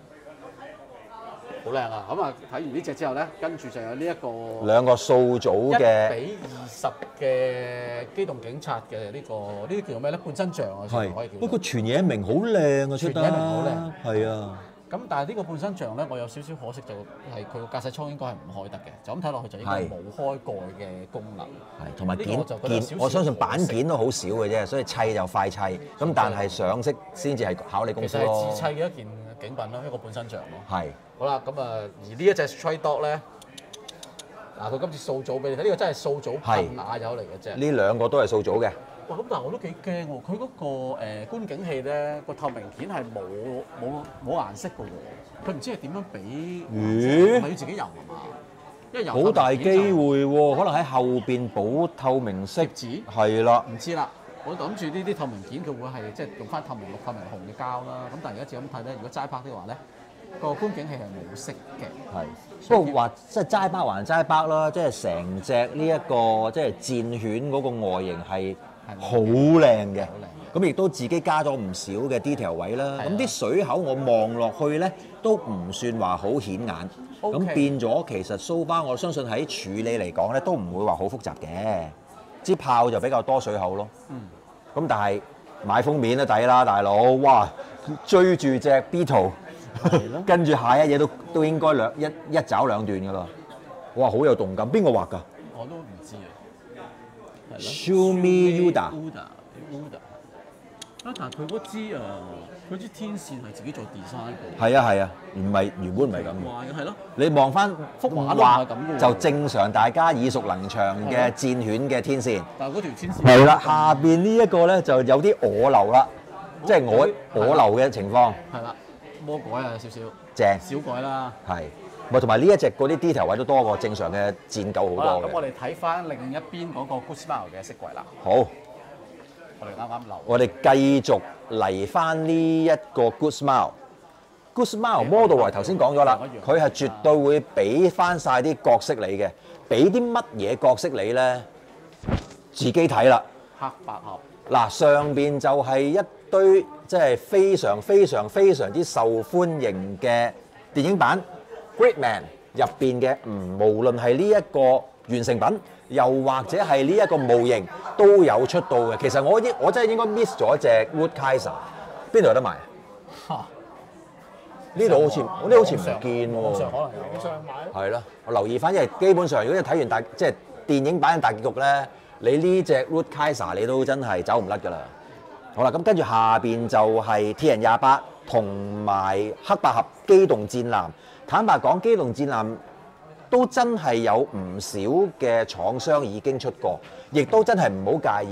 好靚啊！咁啊睇完呢隻之後咧，跟住就有呢一個兩個數組嘅一比二十嘅機動警察嘅呢個呢啲叫做咩咧？半身像啊，可以叫。不過全野明好靚啊，出得。全野明好靚。係啊。咁但係呢個半身像咧，我有少少可惜就係佢個駕駛艙應該係唔開得嘅，就咁睇落去就應該冇開蓋嘅功能。係，同埋件件我相信板件都好少嘅啫，所以砌就快砌。咁但係上色先至係考你功夫咯。其實係自砌嘅一件景品咯，一個半身像咯。係。好啦，咁啊，而呢一隻 Stray Dog 咧，嗱佢今次掃組俾你睇，呢個真係掃組噴瓦油嚟嘅啫。呢兩個都係掃組嘅。哇！咁但係我都幾驚喎，佢嗰個誒觀景器咧個透明件係冇冇冇顏色嘅喎，佢唔知係點樣俾咦？係要自己油啊嘛？因為油好大機會喎，可能喺後邊補透明色紙。係啦。唔知啦，我諗住呢啲透明件佢會係即係用翻透明綠、透明紅嘅膠啦。咁但係而家照咁睇咧，如果齋拍的話咧，個觀景器係冇色嘅。係。不過話即係齋拍還齋拍啦，即係成隻呢一個即係戰犬嗰個外形係好靚嘅。咁亦都自己加咗唔少嘅 detail 位啦。咁啲水口我望落去咧都唔算話好顯眼。咁 Okay. 變咗其實 so far 我相信喺處理嚟講咧都唔會話好複雜嘅。支炮就比較多水口咯。嗯。咁但係買封面都抵啦，大佬。哇！追住隻 Beetle。跟住下一嘢都都應該兩一一爪兩段㗎啦，哇！好有動感，邊個畫㗎？我都唔知啊。Shumi Uda。Uda。啊！但係佢嗰支啊，佢支天線係自己做 design 嘅。係啊係啊，唔係原本唔係咁嘅。係咯。你望翻幅畫都唔係咁嘅。就正常大家耳熟能詳嘅戰犬嘅天線。但係嗰條天線。係啦，下邊呢一個咧就有啲我流啦，即係我我流嘅情況。係啦。魔改啊，少少正少改啦，係，咪同埋呢一隻嗰啲 detail 位都多過正常嘅戰狗好多嘅。咁我哋睇翻另一邊嗰個 Good Smile 嘅色櫃啦。好，我哋啱啱留。我哋繼續嚟翻呢一個 Good Smile。Good Smile Model Y頭先講咗啦，佢係絕對會俾翻晒啲角色你嘅，俾啲乜嘢角色你咧？自己睇啦。黑白盒。嗱，上邊就係一堆即係非常非常非常之受歡迎嘅電影版 Gridman 入邊嘅，嗯，無論係呢一個完成品，又或者係呢一個模型都有出到嘅。其實我應我真係應該 miss 咗隻 Wood Kaiser， 邊度有得賣？嚇！呢度好似呢度好似唔見喎。網上可能有。網上買。係咯，我留意翻，因為基本上如果你睇完大即係電影版嘅大結局咧。你呢隻 Wood Kaiser 你都真係走唔甩㗎啦。好啦，咁跟住下邊就係 T N 廿八同埋黑百合機動戰艦。坦白講，機動戰艦都真係有唔少嘅廠商已經出過，亦都真係唔好介意。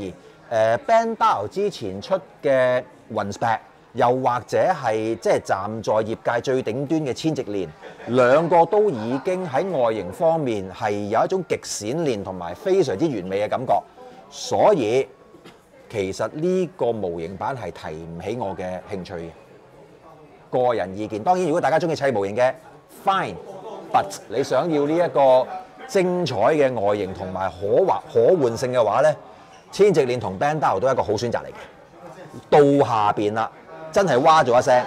誒 Bandau 之前出嘅雲 Spec， 又或者係即係站在業界最頂端嘅千直鏈，兩個都已經喺外形方面係有一種極閃鏈同埋非常之完美嘅感覺，所以其實呢個模型版係提唔起我嘅興趣嘅。個人意見，當然如果大家中意砌模型嘅 ，fine，but 你想要呢一個精彩嘅外形同埋可畫可換性嘅話咧，千直鏈同 Bandau 都係一個好選擇嚟嘅。到下邊啦，真係哇咗一聲，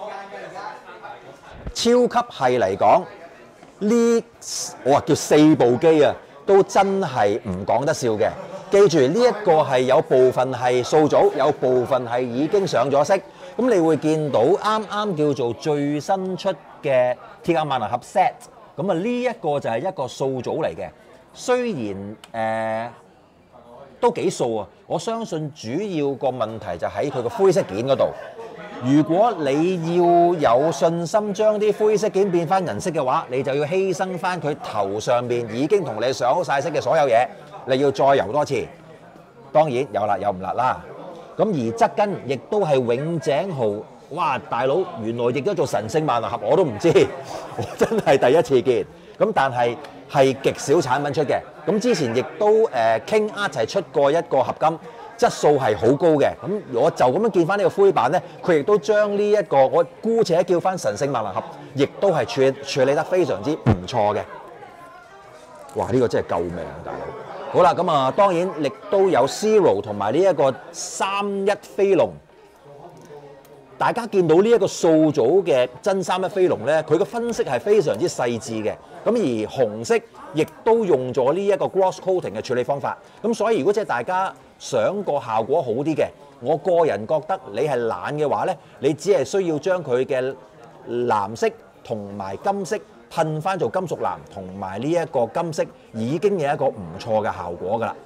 超級係嚟講，呢我話叫四部機啊，都真係唔講得笑嘅。記住呢一個係有部分係數組，有部分係已經上咗色。咁你會見到啱啱叫做最新出嘅鐵甲萬能俠 set， 咁啊呢一個就係一個數組嚟嘅。雖然誒、呃、都幾數啊，我相信主要個問題就喺佢個灰色件嗰度。如果你要有信心將啲灰色件變翻銀色嘅話，你就要犧牲翻佢頭上面已經同你上好晒色嘅所有嘢，你要再油多次。當然有辣有唔辣啦。咁而側根亦都係永井豪，哇！大佬原來亦都做神聖萬能俠，我都唔知，我真係第一次見。咁但係係極少產品出嘅。咁之前亦都誒 King Art 係出過一個合金，質素係好高嘅。咁我就咁樣見翻呢個灰版咧，佢亦都將呢一個我姑且叫翻神聖萬能俠，亦都係處理處理得非常之唔錯嘅。哇！呢個真係救命啊，大佬！好啦，咁啊當然亦都有 Zero 同埋呢一個三一飛龍。大家見到呢一個數組嘅真三一飛龍咧，佢嘅分析係非常之細緻嘅。咁而紅色亦都用咗呢一個 gloss coating 嘅處理方法。咁所以如果即係大家想個效果好啲嘅，我個人覺得你係懶嘅話咧，你只係需要將佢嘅藍色同埋金色噴翻做金屬藍，同埋呢一個金色已經有一個唔錯嘅效果㗎啦。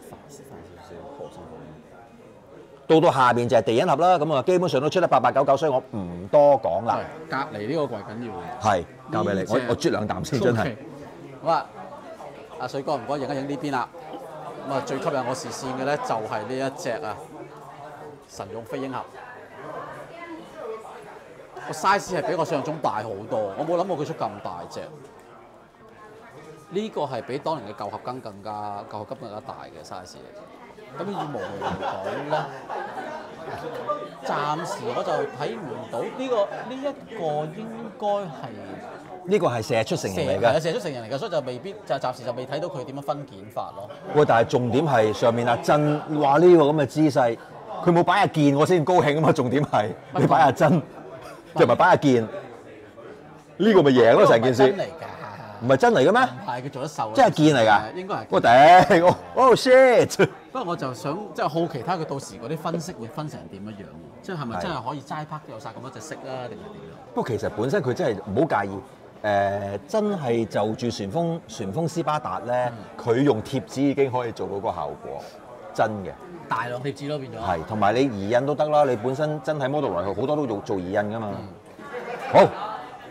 到到下邊就係地印盒啦，咁啊基本上都出得八八九九，所以我唔多講啦。 隔離呢個櫃緊要嘅。 係，交俾你，我我啜兩啖先，真係。 好啊，阿水哥唔該，影一影呢邊啦。咁啊，最吸引我視線嘅咧就係呢一隻啊神勇飛鷹俠。個 size 係比我想象中大好多，我冇諗過佢出咁大隻。呢、這個係比當年嘅舊合金更加舊合金更加大嘅 size 嚟。咁以模型嚟講咧，暫時我就睇唔到呢、這個呢一、這個應該係呢個係射出成形嚟㗎， 射出成形嚟㗎，所以就未必就暫時就未睇到佢點樣分件法咯。 喂，但係重點係上面阿珍話呢個咁嘅姿勢，佢冇擺阿健我先高興啊嘛。重點係你擺阿珍，就唔係擺阿健，呢個咪贏咯成件事。唔係真嚟嘅咩？ 唔係，佢做得瘦。 真係健嚟㗎？ 應該係。 我頂，我哦 shit！ 不過我就想即係好奇他佢到時嗰啲分析會分成點樣樣，即係係咪真係可以齋拍都有晒咁多隻色啊？定係點樣？ 不過其實本身佢真係唔好介意，誒、呃、真係就住旋風旋風斯巴達咧，佢、嗯、用貼紙已經可以做到個效果，真嘅。 大量貼紙咯變咗。 係，同埋你移印都得啦，你本身真係 model 嚟，好多都做做移印㗎嘛。嗯、好。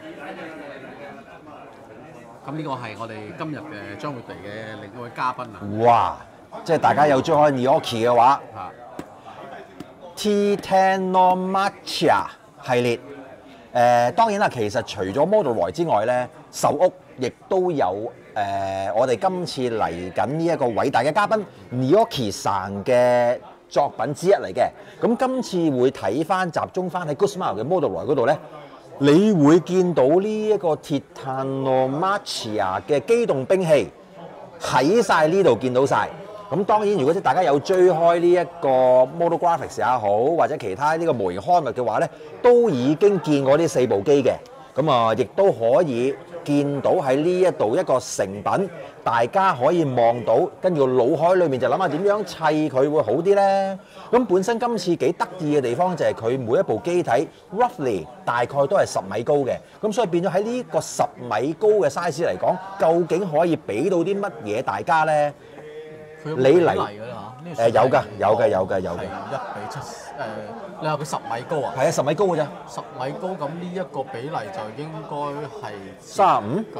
咁呢個係我哋今日嘅將會嚟嘅另一位嘉賓啊！ 哇！即係大家有追開 Niroki 嘅話、嗯、Titanomachia 系列誒、呃，當然啦，其實除咗 Model 之外咧，手屋亦都有誒、呃，我哋今次嚟緊呢一個偉大嘅嘉賓 Niroki 神嘅作品之一嚟嘅。咁今次會睇翻集中翻喺 Good Smile 嘅 Model 嗰度咧。你會見到呢一個 Titanomachia 嘅機動兵器喺晒呢度見到晒。咁當然，如果即大家有追開呢一個 Model Graphics 也好，或者其他呢個模型刊物嘅話咧，都已經見過呢四部機嘅。咁啊，亦都可以見到喺呢一度一個成品，大家可以望到，跟住個腦海裏面就諗下點樣砌佢會好啲咧。咁本身今次幾得意嘅地方就係佢每一部機體 roughly 大概都係十米高嘅，咁所以變咗喺呢個十米高嘅 size 嚟講，究竟可以俾到啲乜嘢大家咧？你嚟誒有㗎，有嘅，有嘅，有嘅。 一比七誒，你話佢十米高啊？ 係啊，十米高㗎咋？ 十米高咁呢一個比例就應該係三十五近。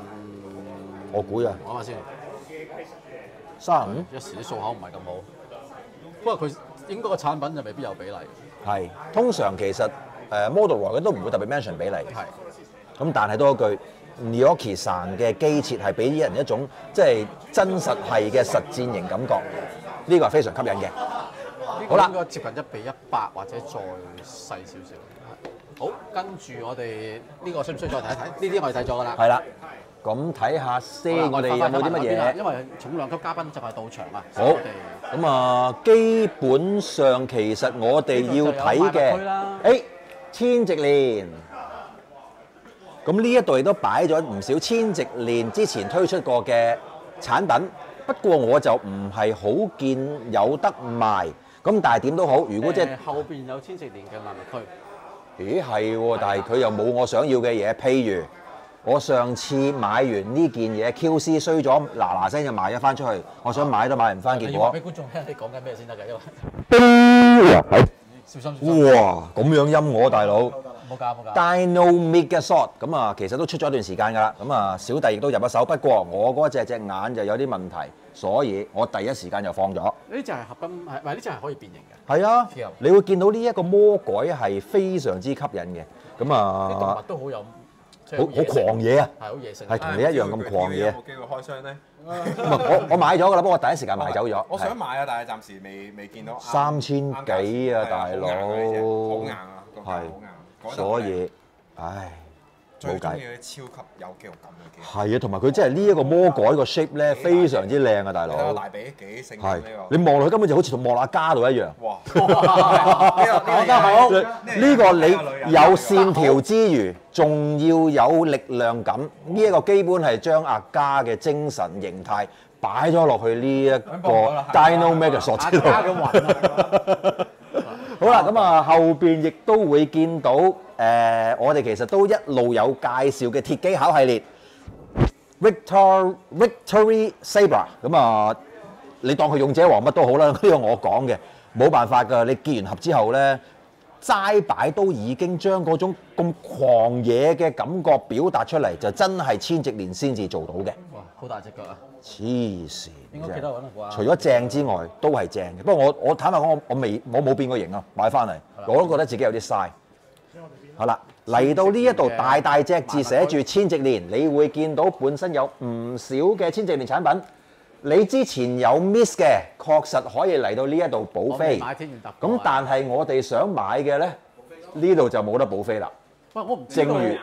我我估啊， 講下先。 三十五。 一時啲數口唔係咁好。 不過佢應該個產品就未必有比例。 係通常其實誒 Model Y 都唔會特別 mention 比例。 係。 咁但係都嗰句 Nioki-san 嘅機設係俾人一種即係真實係嘅實戰型感覺，呢個係非常吸引嘅。好啦， 應該接近一比一百或者再細少少。好，跟住我哋呢個需唔需要再睇一睇？呢啲我哋睇咗㗎啦。 係啦，咁睇下先，我哋有冇啲乜嘢？ 因為重量級嘉賓就係到場啊。 好，咁啊，基本上其實我哋要睇嘅，誒千直鏈。咁呢一度亦都擺咗唔少千直鏈之前推出過嘅產品，不過我就唔係好見有得賣。咁但係點都好，如果即係後邊有千直鏈嘅納米區。 咦係喎，但係佢又冇我想要嘅嘢。譬如我上次買完呢件嘢 Q C 衰咗，嗱嗱聲就賣咗翻出去。我想買都買唔翻，結果俾觀眾聽你講緊咩先得嘅，因為小心小心。 哇！咁樣陰我大佬。 冇搞冇搞。 Dynamic 嘅 shot 咁啊，其實都出咗一段時間㗎啦。咁啊，小弟亦都入咗手，不過我嗰隻隻眼就有啲問題，所以我第一時間就放咗。 呢隻係合金，係唔係呢隻係可以變形嘅？ 係啊，你會見到呢一個魔改係非常之吸引嘅。咁啊， 啲動物都好有， 好好狂野啊！ 係好野性。 係同你一樣咁狂野。 有冇機會開箱咧？ 我我買咗㗎啦，不過第一時間賣走咗。 我想買啊，但係暫時未未見到。 三千幾啊，大佬！ 好硬啊，個價好硬。 所以，唉，冇計。 超級有肌肉感嘅機。 係啊，同埋佢真係呢一個魔改個 shape 咧，非常之靚啊，大佬。 大髀幾性係，你望落去根本就好似同莫那加度一樣。 哇！ 講得好。 呢個你有線條之餘，仲要有力量感。呢一個基本係將阿加嘅精神形態擺咗落去呢一個 Dino Megazord 之度。好啦，咁啊後邊亦都會見到誒、呃，我哋其實都一路有介紹嘅鐵機考系列 Victor Victory Sabre， 咁啊，你當佢勇者王乜都好啦，呢個我講嘅，冇辦法㗎。你結完合之後咧，齋擺都已經將嗰種咁狂野嘅感覺表達出嚟，就真係千直鏈先至做到嘅。 哇，好大隻腳啊！ 黐線， 應該幾多揾得啩？ 除咗正之外，都係正嘅。不過我我坦白講，我我未我冇變過形啊，買翻嚟我都覺得自己有啲嘥。好啦，嚟到呢一度大大隻字寫住千直鏈，你會見到本身有唔少嘅千直鏈產品。你之前有 miss 嘅，確實可以嚟到呢一度補飛。咁但係我哋想買嘅咧，呢度就冇得補飛啦。 喂，我唔知道。 正如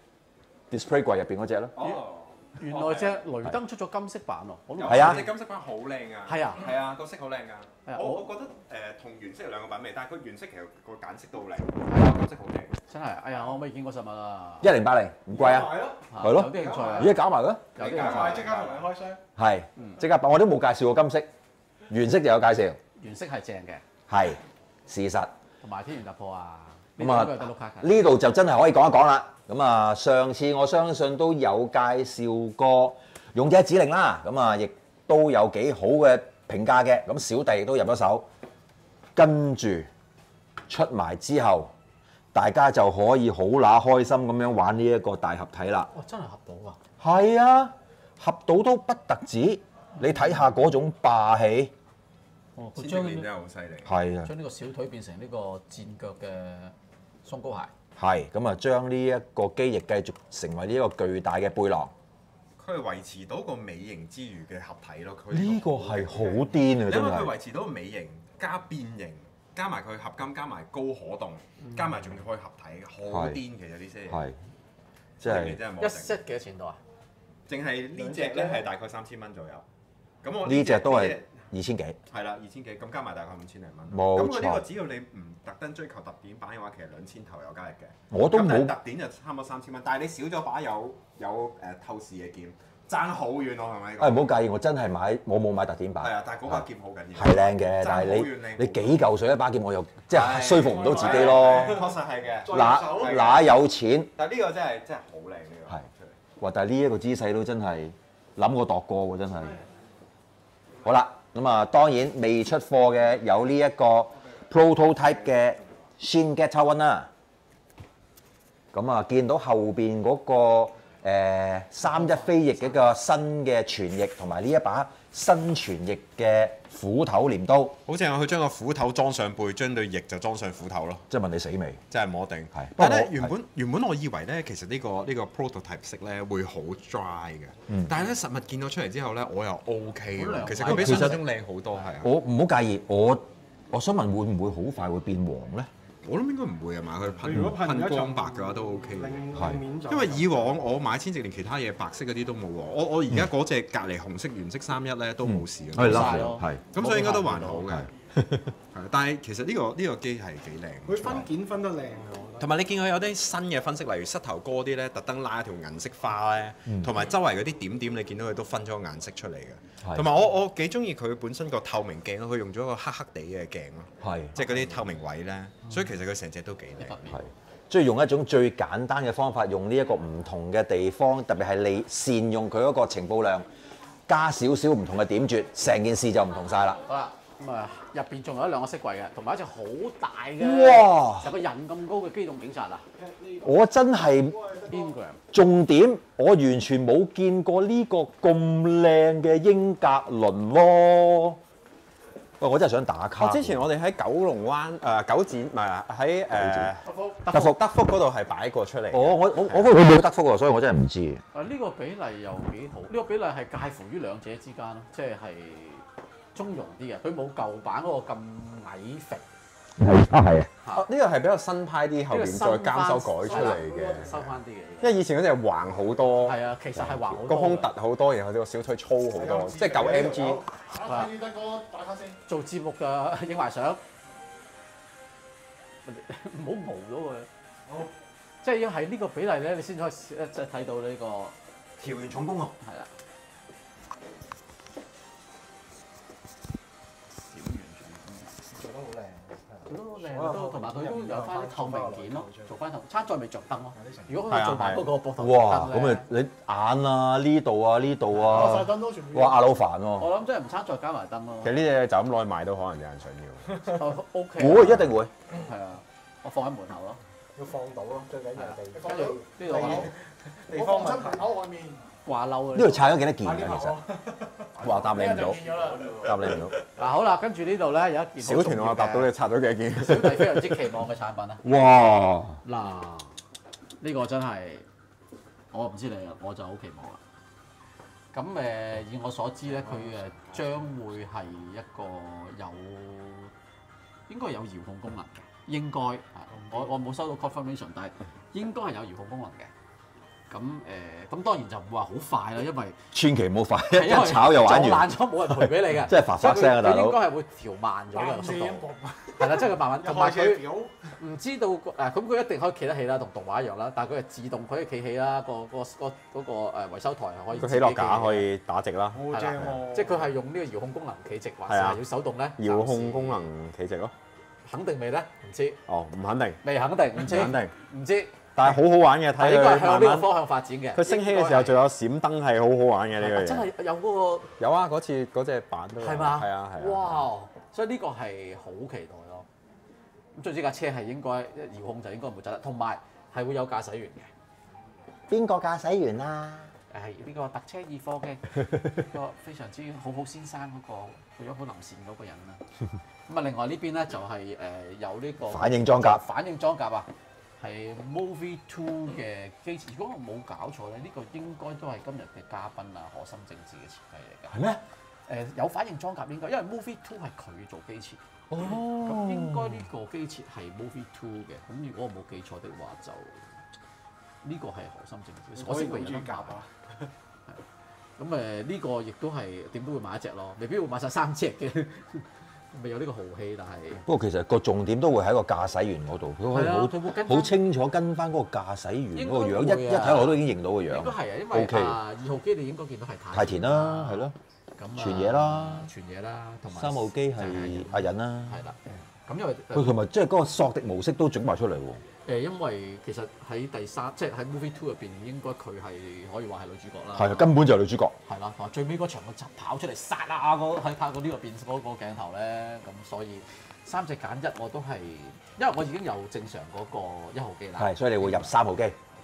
display 櫃入邊嗰隻咯。 原來隻雷登出咗金色版喎，我都係啊， 隻金色版好靚啊！ 係啊， 係啊，個色好靚㗎。我我覺得誒同原色兩個品味，但係佢原色其實個揀色都好靚，金色好靚。真係，哎呀，我未見過實物啊！ 一零八零唔貴啊，係咯， 有啲興趣啊！ 而家搞埋㗎， 有啲興趣， 即刻同你開箱。 係，即刻，我都冇介紹過金色，原色就有介紹。 原色係正嘅， 係事實。 同埋天元突破啊！ 咁啊，呢度就真係可以講一講啦。咁啊，上次我相信都有介紹過勇者指令啦，咁啊，亦都有幾好嘅評價嘅。咁小弟亦都入咗手，跟住出埋之後，大家就可以好乸開心咁樣玩呢一個大合體啦。 哇！真係合到啊！ 係啊，合到都不特止，你睇下嗰種霸氣。 哦，佢將真係好犀利。 係啊， 將呢個小腿變成呢個戰腳嘅鬆高鞋。 係，咁啊將呢一個機翼繼續成為呢一個巨大嘅背囊。 佢係維持到個美型之餘嘅合體咯。佢呢個係好癲啊！真係。 因為佢維持到美型加變形，加埋佢合金，加埋高可動，加埋仲要可以合體，好癲其實呢些嘢。係， 即係一 set 幾多錢度啊？ 淨係呢隻咧係大概三千蚊左右。咁我呢隻都係二千幾。 係啦，二千幾，咁加埋大概五千零蚊。 冇錯。 咁佢呢個只要你唔特登追求特典版嘅話，其實兩千頭有交易嘅。 我都冇。 特典就差唔多三千蚊，但係你少咗把有有誒透視嘅劍，爭好遠咯，係咪？ 誒唔好介意，我真係買，我冇買特典版。 係啊，但係嗰把劍好緊要。 係靚嘅，但係你你幾嚿水一把劍，我又即係說服唔到自己咯。 確實係嘅。 嗱嗱有錢。 但係呢個真係真係好靚呢個。 係。哇！但係呢一個姿勢都真係諗過度過喎，真係。好啦。咁啊，當然未出貨嘅有呢一個 prototype 嘅 Shin Getter One 啦。咁啊，見到後邊嗰個誒三一飛翼嘅一個新嘅傳翼，同埋呢一把新傳翼嘅斧頭鐮刀， 好正啊！佢將個斧頭裝上背，將對翼就裝上斧頭咯。 即係問你死未？ 真係摸定。 係但係咧不過我原本原本我以為咧，其實呢、個呢、個 prototype 色咧會好 dry 嘅。 嗯但係咧實物見到出嚟之後咧，我又 OK 好涼喎。其實佢比其實想像中靚好多，係啊。 我唔好介意，我我想問會唔會好快會變黃咧？ 我諗應該唔會啊嘛，佢噴如果噴噴光白嘅話都 OK 嘅。 令係令面就因為以往我買千直連其他嘢白色嗰啲都冇喎，我我而家嗰隻隔離紅色原色三一咧都冇事嘅。 係啦啦，係咁所以應該都還好嘅。係，但係其實呢、個呢、個機係幾靚。 佢分件分得靚嘅，我覺得。 同埋你見佢有啲新嘅分析，例如膝頭哥啲咧，特登拉一條銀色花咧，同埋、周圍嗰啲點點，你見到佢都分咗個顏色出嚟嘅。 係同埋我我幾中意佢本身個透明鏡咯，佢用咗個黑黑地嘅鏡咯， 係即係嗰啲透明位咧，所以其實佢成隻都幾靚。 係，即係用一種最簡單嘅方法，用呢一個唔同嘅地方，特別係你善用佢嗰個情報量，加少少唔同嘅點綴，成件事就唔同晒啦。 好啦，咁啊入邊仲有一兩個飾櫃嘅，同埋一隻好大嘅， 哇成個人咁高嘅機動警察啊我真係 ，Ingram。 重點，我完全冇見過呢個咁靚嘅英格倫喎。喂，我真係想打卡。 哦，之前我哋喺九龍灣誒、呃九展唔係喺誒德福德福嗰度係擺過出嚟嘅。 我我我我嗰度冇德福喎，所以我真係唔知。 啊！呢個比例又幾好，呢、個比例係介乎於兩者之間咯，即係係中庸啲嘅，佢冇舊版嗰個咁矮肥。 係啊，係啊。 哦呢個係比較新派啲，後邊再監修改出嚟嘅。 收翻啲嘅。 因為以前嗰隻係橫好多， 係啊，其實係橫好個胸多嘅。 突好多，然後個小腿粗好多，即係舊 M G。 啊做節目嘅影埋相，唔好毛咗佢。好，即係要係呢個比例咧，你先可以即係睇到呢、個調完重工啊！ 係啦。 做得好靚， 做得好靚都，同埋佢都有翻啲透明件咯，做翻透。餐再未着燈咯。如果係啊佢做埋嗰個膊頭哇！ 燈咧咁啊，你眼啊，呢度啊，呢度啊， 燈都全部哇！阿老煩喎。 我諗真係唔餐再加埋燈咯。 其實呢隻就咁攞去賣都可能有人想要。 哦 O K。 會一定會。 係啊，我放喺門口咯。 要放到咯，最緊要係地跟住呢度地方問題。口外面掛褸啊。 呢度拆咗幾多件㗎？其實哇，答你唔到，答你唔到。 嗱好啦，跟住呢度咧有一件小團我答到你拆咗幾件。 小弟非常之期望嘅產品啊！ 哇！ 嗱，呢個真係我唔知你啊，我就好期望啦。咁誒、呃，以我所知咧，佢誒將會係一個有應該有遙控功能嘅，應該啊，我我冇收到 confirmation，但係應該係有遙控功能嘅。咁誒，咁、呃、當然就唔會話好快啦，因為千祈唔好快， 係因為一炒就玩完。 撞爛咗冇人賠俾你嘅， 真係發發聲啊大佬所以佢應該係會調慢咗嘅速度，係啦，即係佢慢慢，同埋佢唔知道誒，咁佢一定可以企得起啦，同動畫一樣啦，但係佢係自動可以企起啦，個個個嗰個誒維修台係可以個起落架可以， 以打直啦， 好正喎！ 即係佢係用呢個遙控功能企直，還係啊是係要手動咧？ 遙控功能企直咯。 肯定未咧？唔知， 哦，唔肯定， 未肯定，唔知， 唔肯定， 唔知， 但係好好玩嘅，睇但係應該係佢慢慢。 向呢個方向發展嘅。 佢升起嘅時候仲有閃燈係好好玩嘅呢個嘢。 真係有嗰個。 有啊，嗰次嗰隻版都有。 係嘛？ 係啊係啊。 哇！所以呢個係好期待咯。咁最之架車係應該一遙控就應該冇責任，同埋係會有駕駛員嘅。 邊個駕駛員啊？ 誒呢個特車二貨嘅個非常之好好先生嗰、個去咗好臨線嗰個人啦。咁啊，另外呢邊咧就係、誒、有呢個反應裝甲反應裝甲啊，係 Movie Two 嘅機設。如果我冇搞錯咧，呢、個應該都係今日嘅嘉賓啊何心正治嘅設計嚟㗎。 係咩？ 誒、有反應裝甲應該，因為 Movie Two 係佢做機設。 哦咁應該呢個機設係 Movie Two 嘅。咁如果我冇記錯的話，就呢、個係何心正治。可惜佢有得夾啊！咁誒呢個亦都係點都會買一隻咯，未必會買晒三隻嘅，未有呢個豪氣，但係不過其實個重點都會喺個駕駛員嗰度，佢可以係啊好佢會跟返好清楚跟翻嗰個駕駛員嗰個樣， 應該會啊一一睇落都已經認到個樣。 應該係啊，因為 OK 啊二號機你應該見到係太田啦，係咯。 咁啊傳嘢啦傳嘢啦，同埋三號機係阿忍啦， 係啦，咁因為佢同埋即係嗰個索敵模式都整埋出嚟喎。 誒，因為其實喺第三即係喺 Movie Two 入邊，應該佢係可以話係女主角啦。 係啊，根本就係女主角。 係啦，同埋最尾嗰場佢跑出嚟殺啊！嗰喺拍過呢個變嗰個鏡頭咧，咁所以三隻揀一我都係，因為我已經有正常嗰個一號機啦。 係，所以你會入三號機。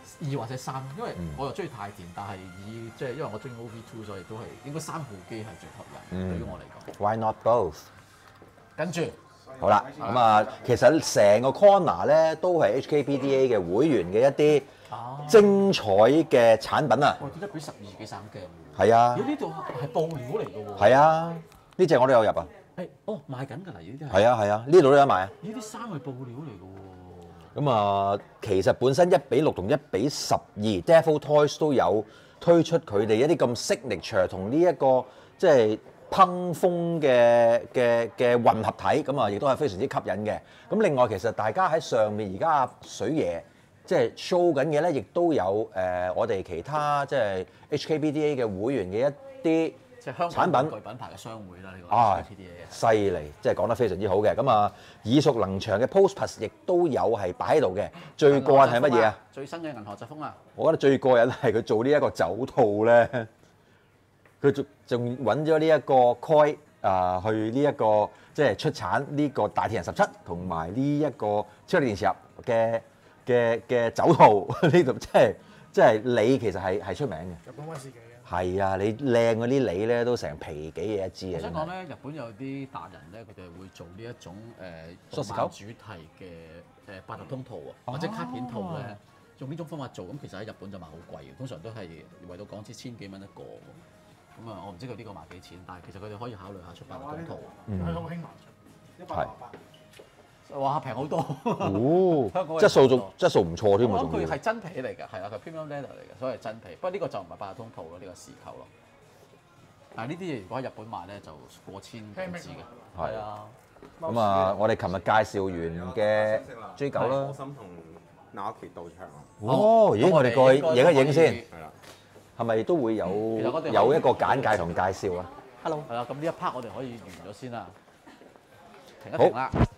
二或者三，因為我又中意太田，但係以即係因為我中意 O V two， 所以都係應該三部機係最吸引。對於我嚟講 Why not both？ 跟住好啦，咁啊，其實成個 corner 咧都係 H K P D A 嘅會員嘅一啲精彩嘅產品啊！ 我點解俾十二幾三 G？ 係啊， 咦？呢度係布料嚟嘅喎。 係啊，呢隻我都有入啊。 誒，哦，賣緊㗎啦，呢啲係。 係啊係啊，呢度都有賣啊。 呢啲衫係布料嚟嘅喎。 咁啊，其實本身一比六同一比十二 Devil Toys 都有推出佢哋一啲咁 signature 同呢一個即係烹風嘅嘅嘅混合體，咁啊亦都係非常之吸引嘅。咁另外其實大家喺上面而家水爺即係 show 緊嘅咧，亦都有誒、呃、我哋其他即係 H K P D A 嘅會員嘅一啲即係香產品港具品牌嘅商會啦，呢個啊 H K P D A 犀利，即係講得非常之好嘅。咁啊，耳熟能詳嘅 Postpass 亦都有係擺喺度嘅。最過癮係乜嘢啊？ 最新嘅銀河疾風啊！ 我覺得最過癮係佢做呢一個酒套咧，佢仲仲揾咗呢一個 Koi 啊，去呢、這、一個即係出產呢個大鐵人十七同埋呢一個超力電磁俠嘅嘅嘅酒套呢度，即係即係梨其實係係出名嘅。 日本威士忌嘅。 係啊，你靚嗰啲梨咧都成皮幾嘢一支嘅。 我想講咧，日本有啲達人咧，佢哋會做呢一種誒動縮時扣漫主題嘅誒八達通套啊，或者卡片套咧，用呢種方法做，咁其實喺日本就賣好貴嘅，通常都係為到港紙千幾蚊一個。咁啊，我唔知佢呢個賣幾錢，但係其實佢哋可以考慮下出八達通套。 佢好興賣出，一百八八。 哇，平好多！ 哦， 香港質素仲質素唔錯添喎， 我諗仲要佢係真皮嚟㗎，係啊，佢 premium leather 嚟嘅，所以係真皮。不過呢個就唔係八達通套咯，呢個係時扣咯。但係呢啲嘢如果喺日本賣咧，就過千港紙嘅。係啊。 咁啊，我哋琴日介紹完嘅 J 九啦。 心同 Naoki 到場啊！ 哦，咦，我哋過去影一影先， 係啦， 係咪都會有其實我哋有一個簡介同介紹啊？Hello。 係啦，咁呢一 part 我哋可以完咗先啦，停一停啦。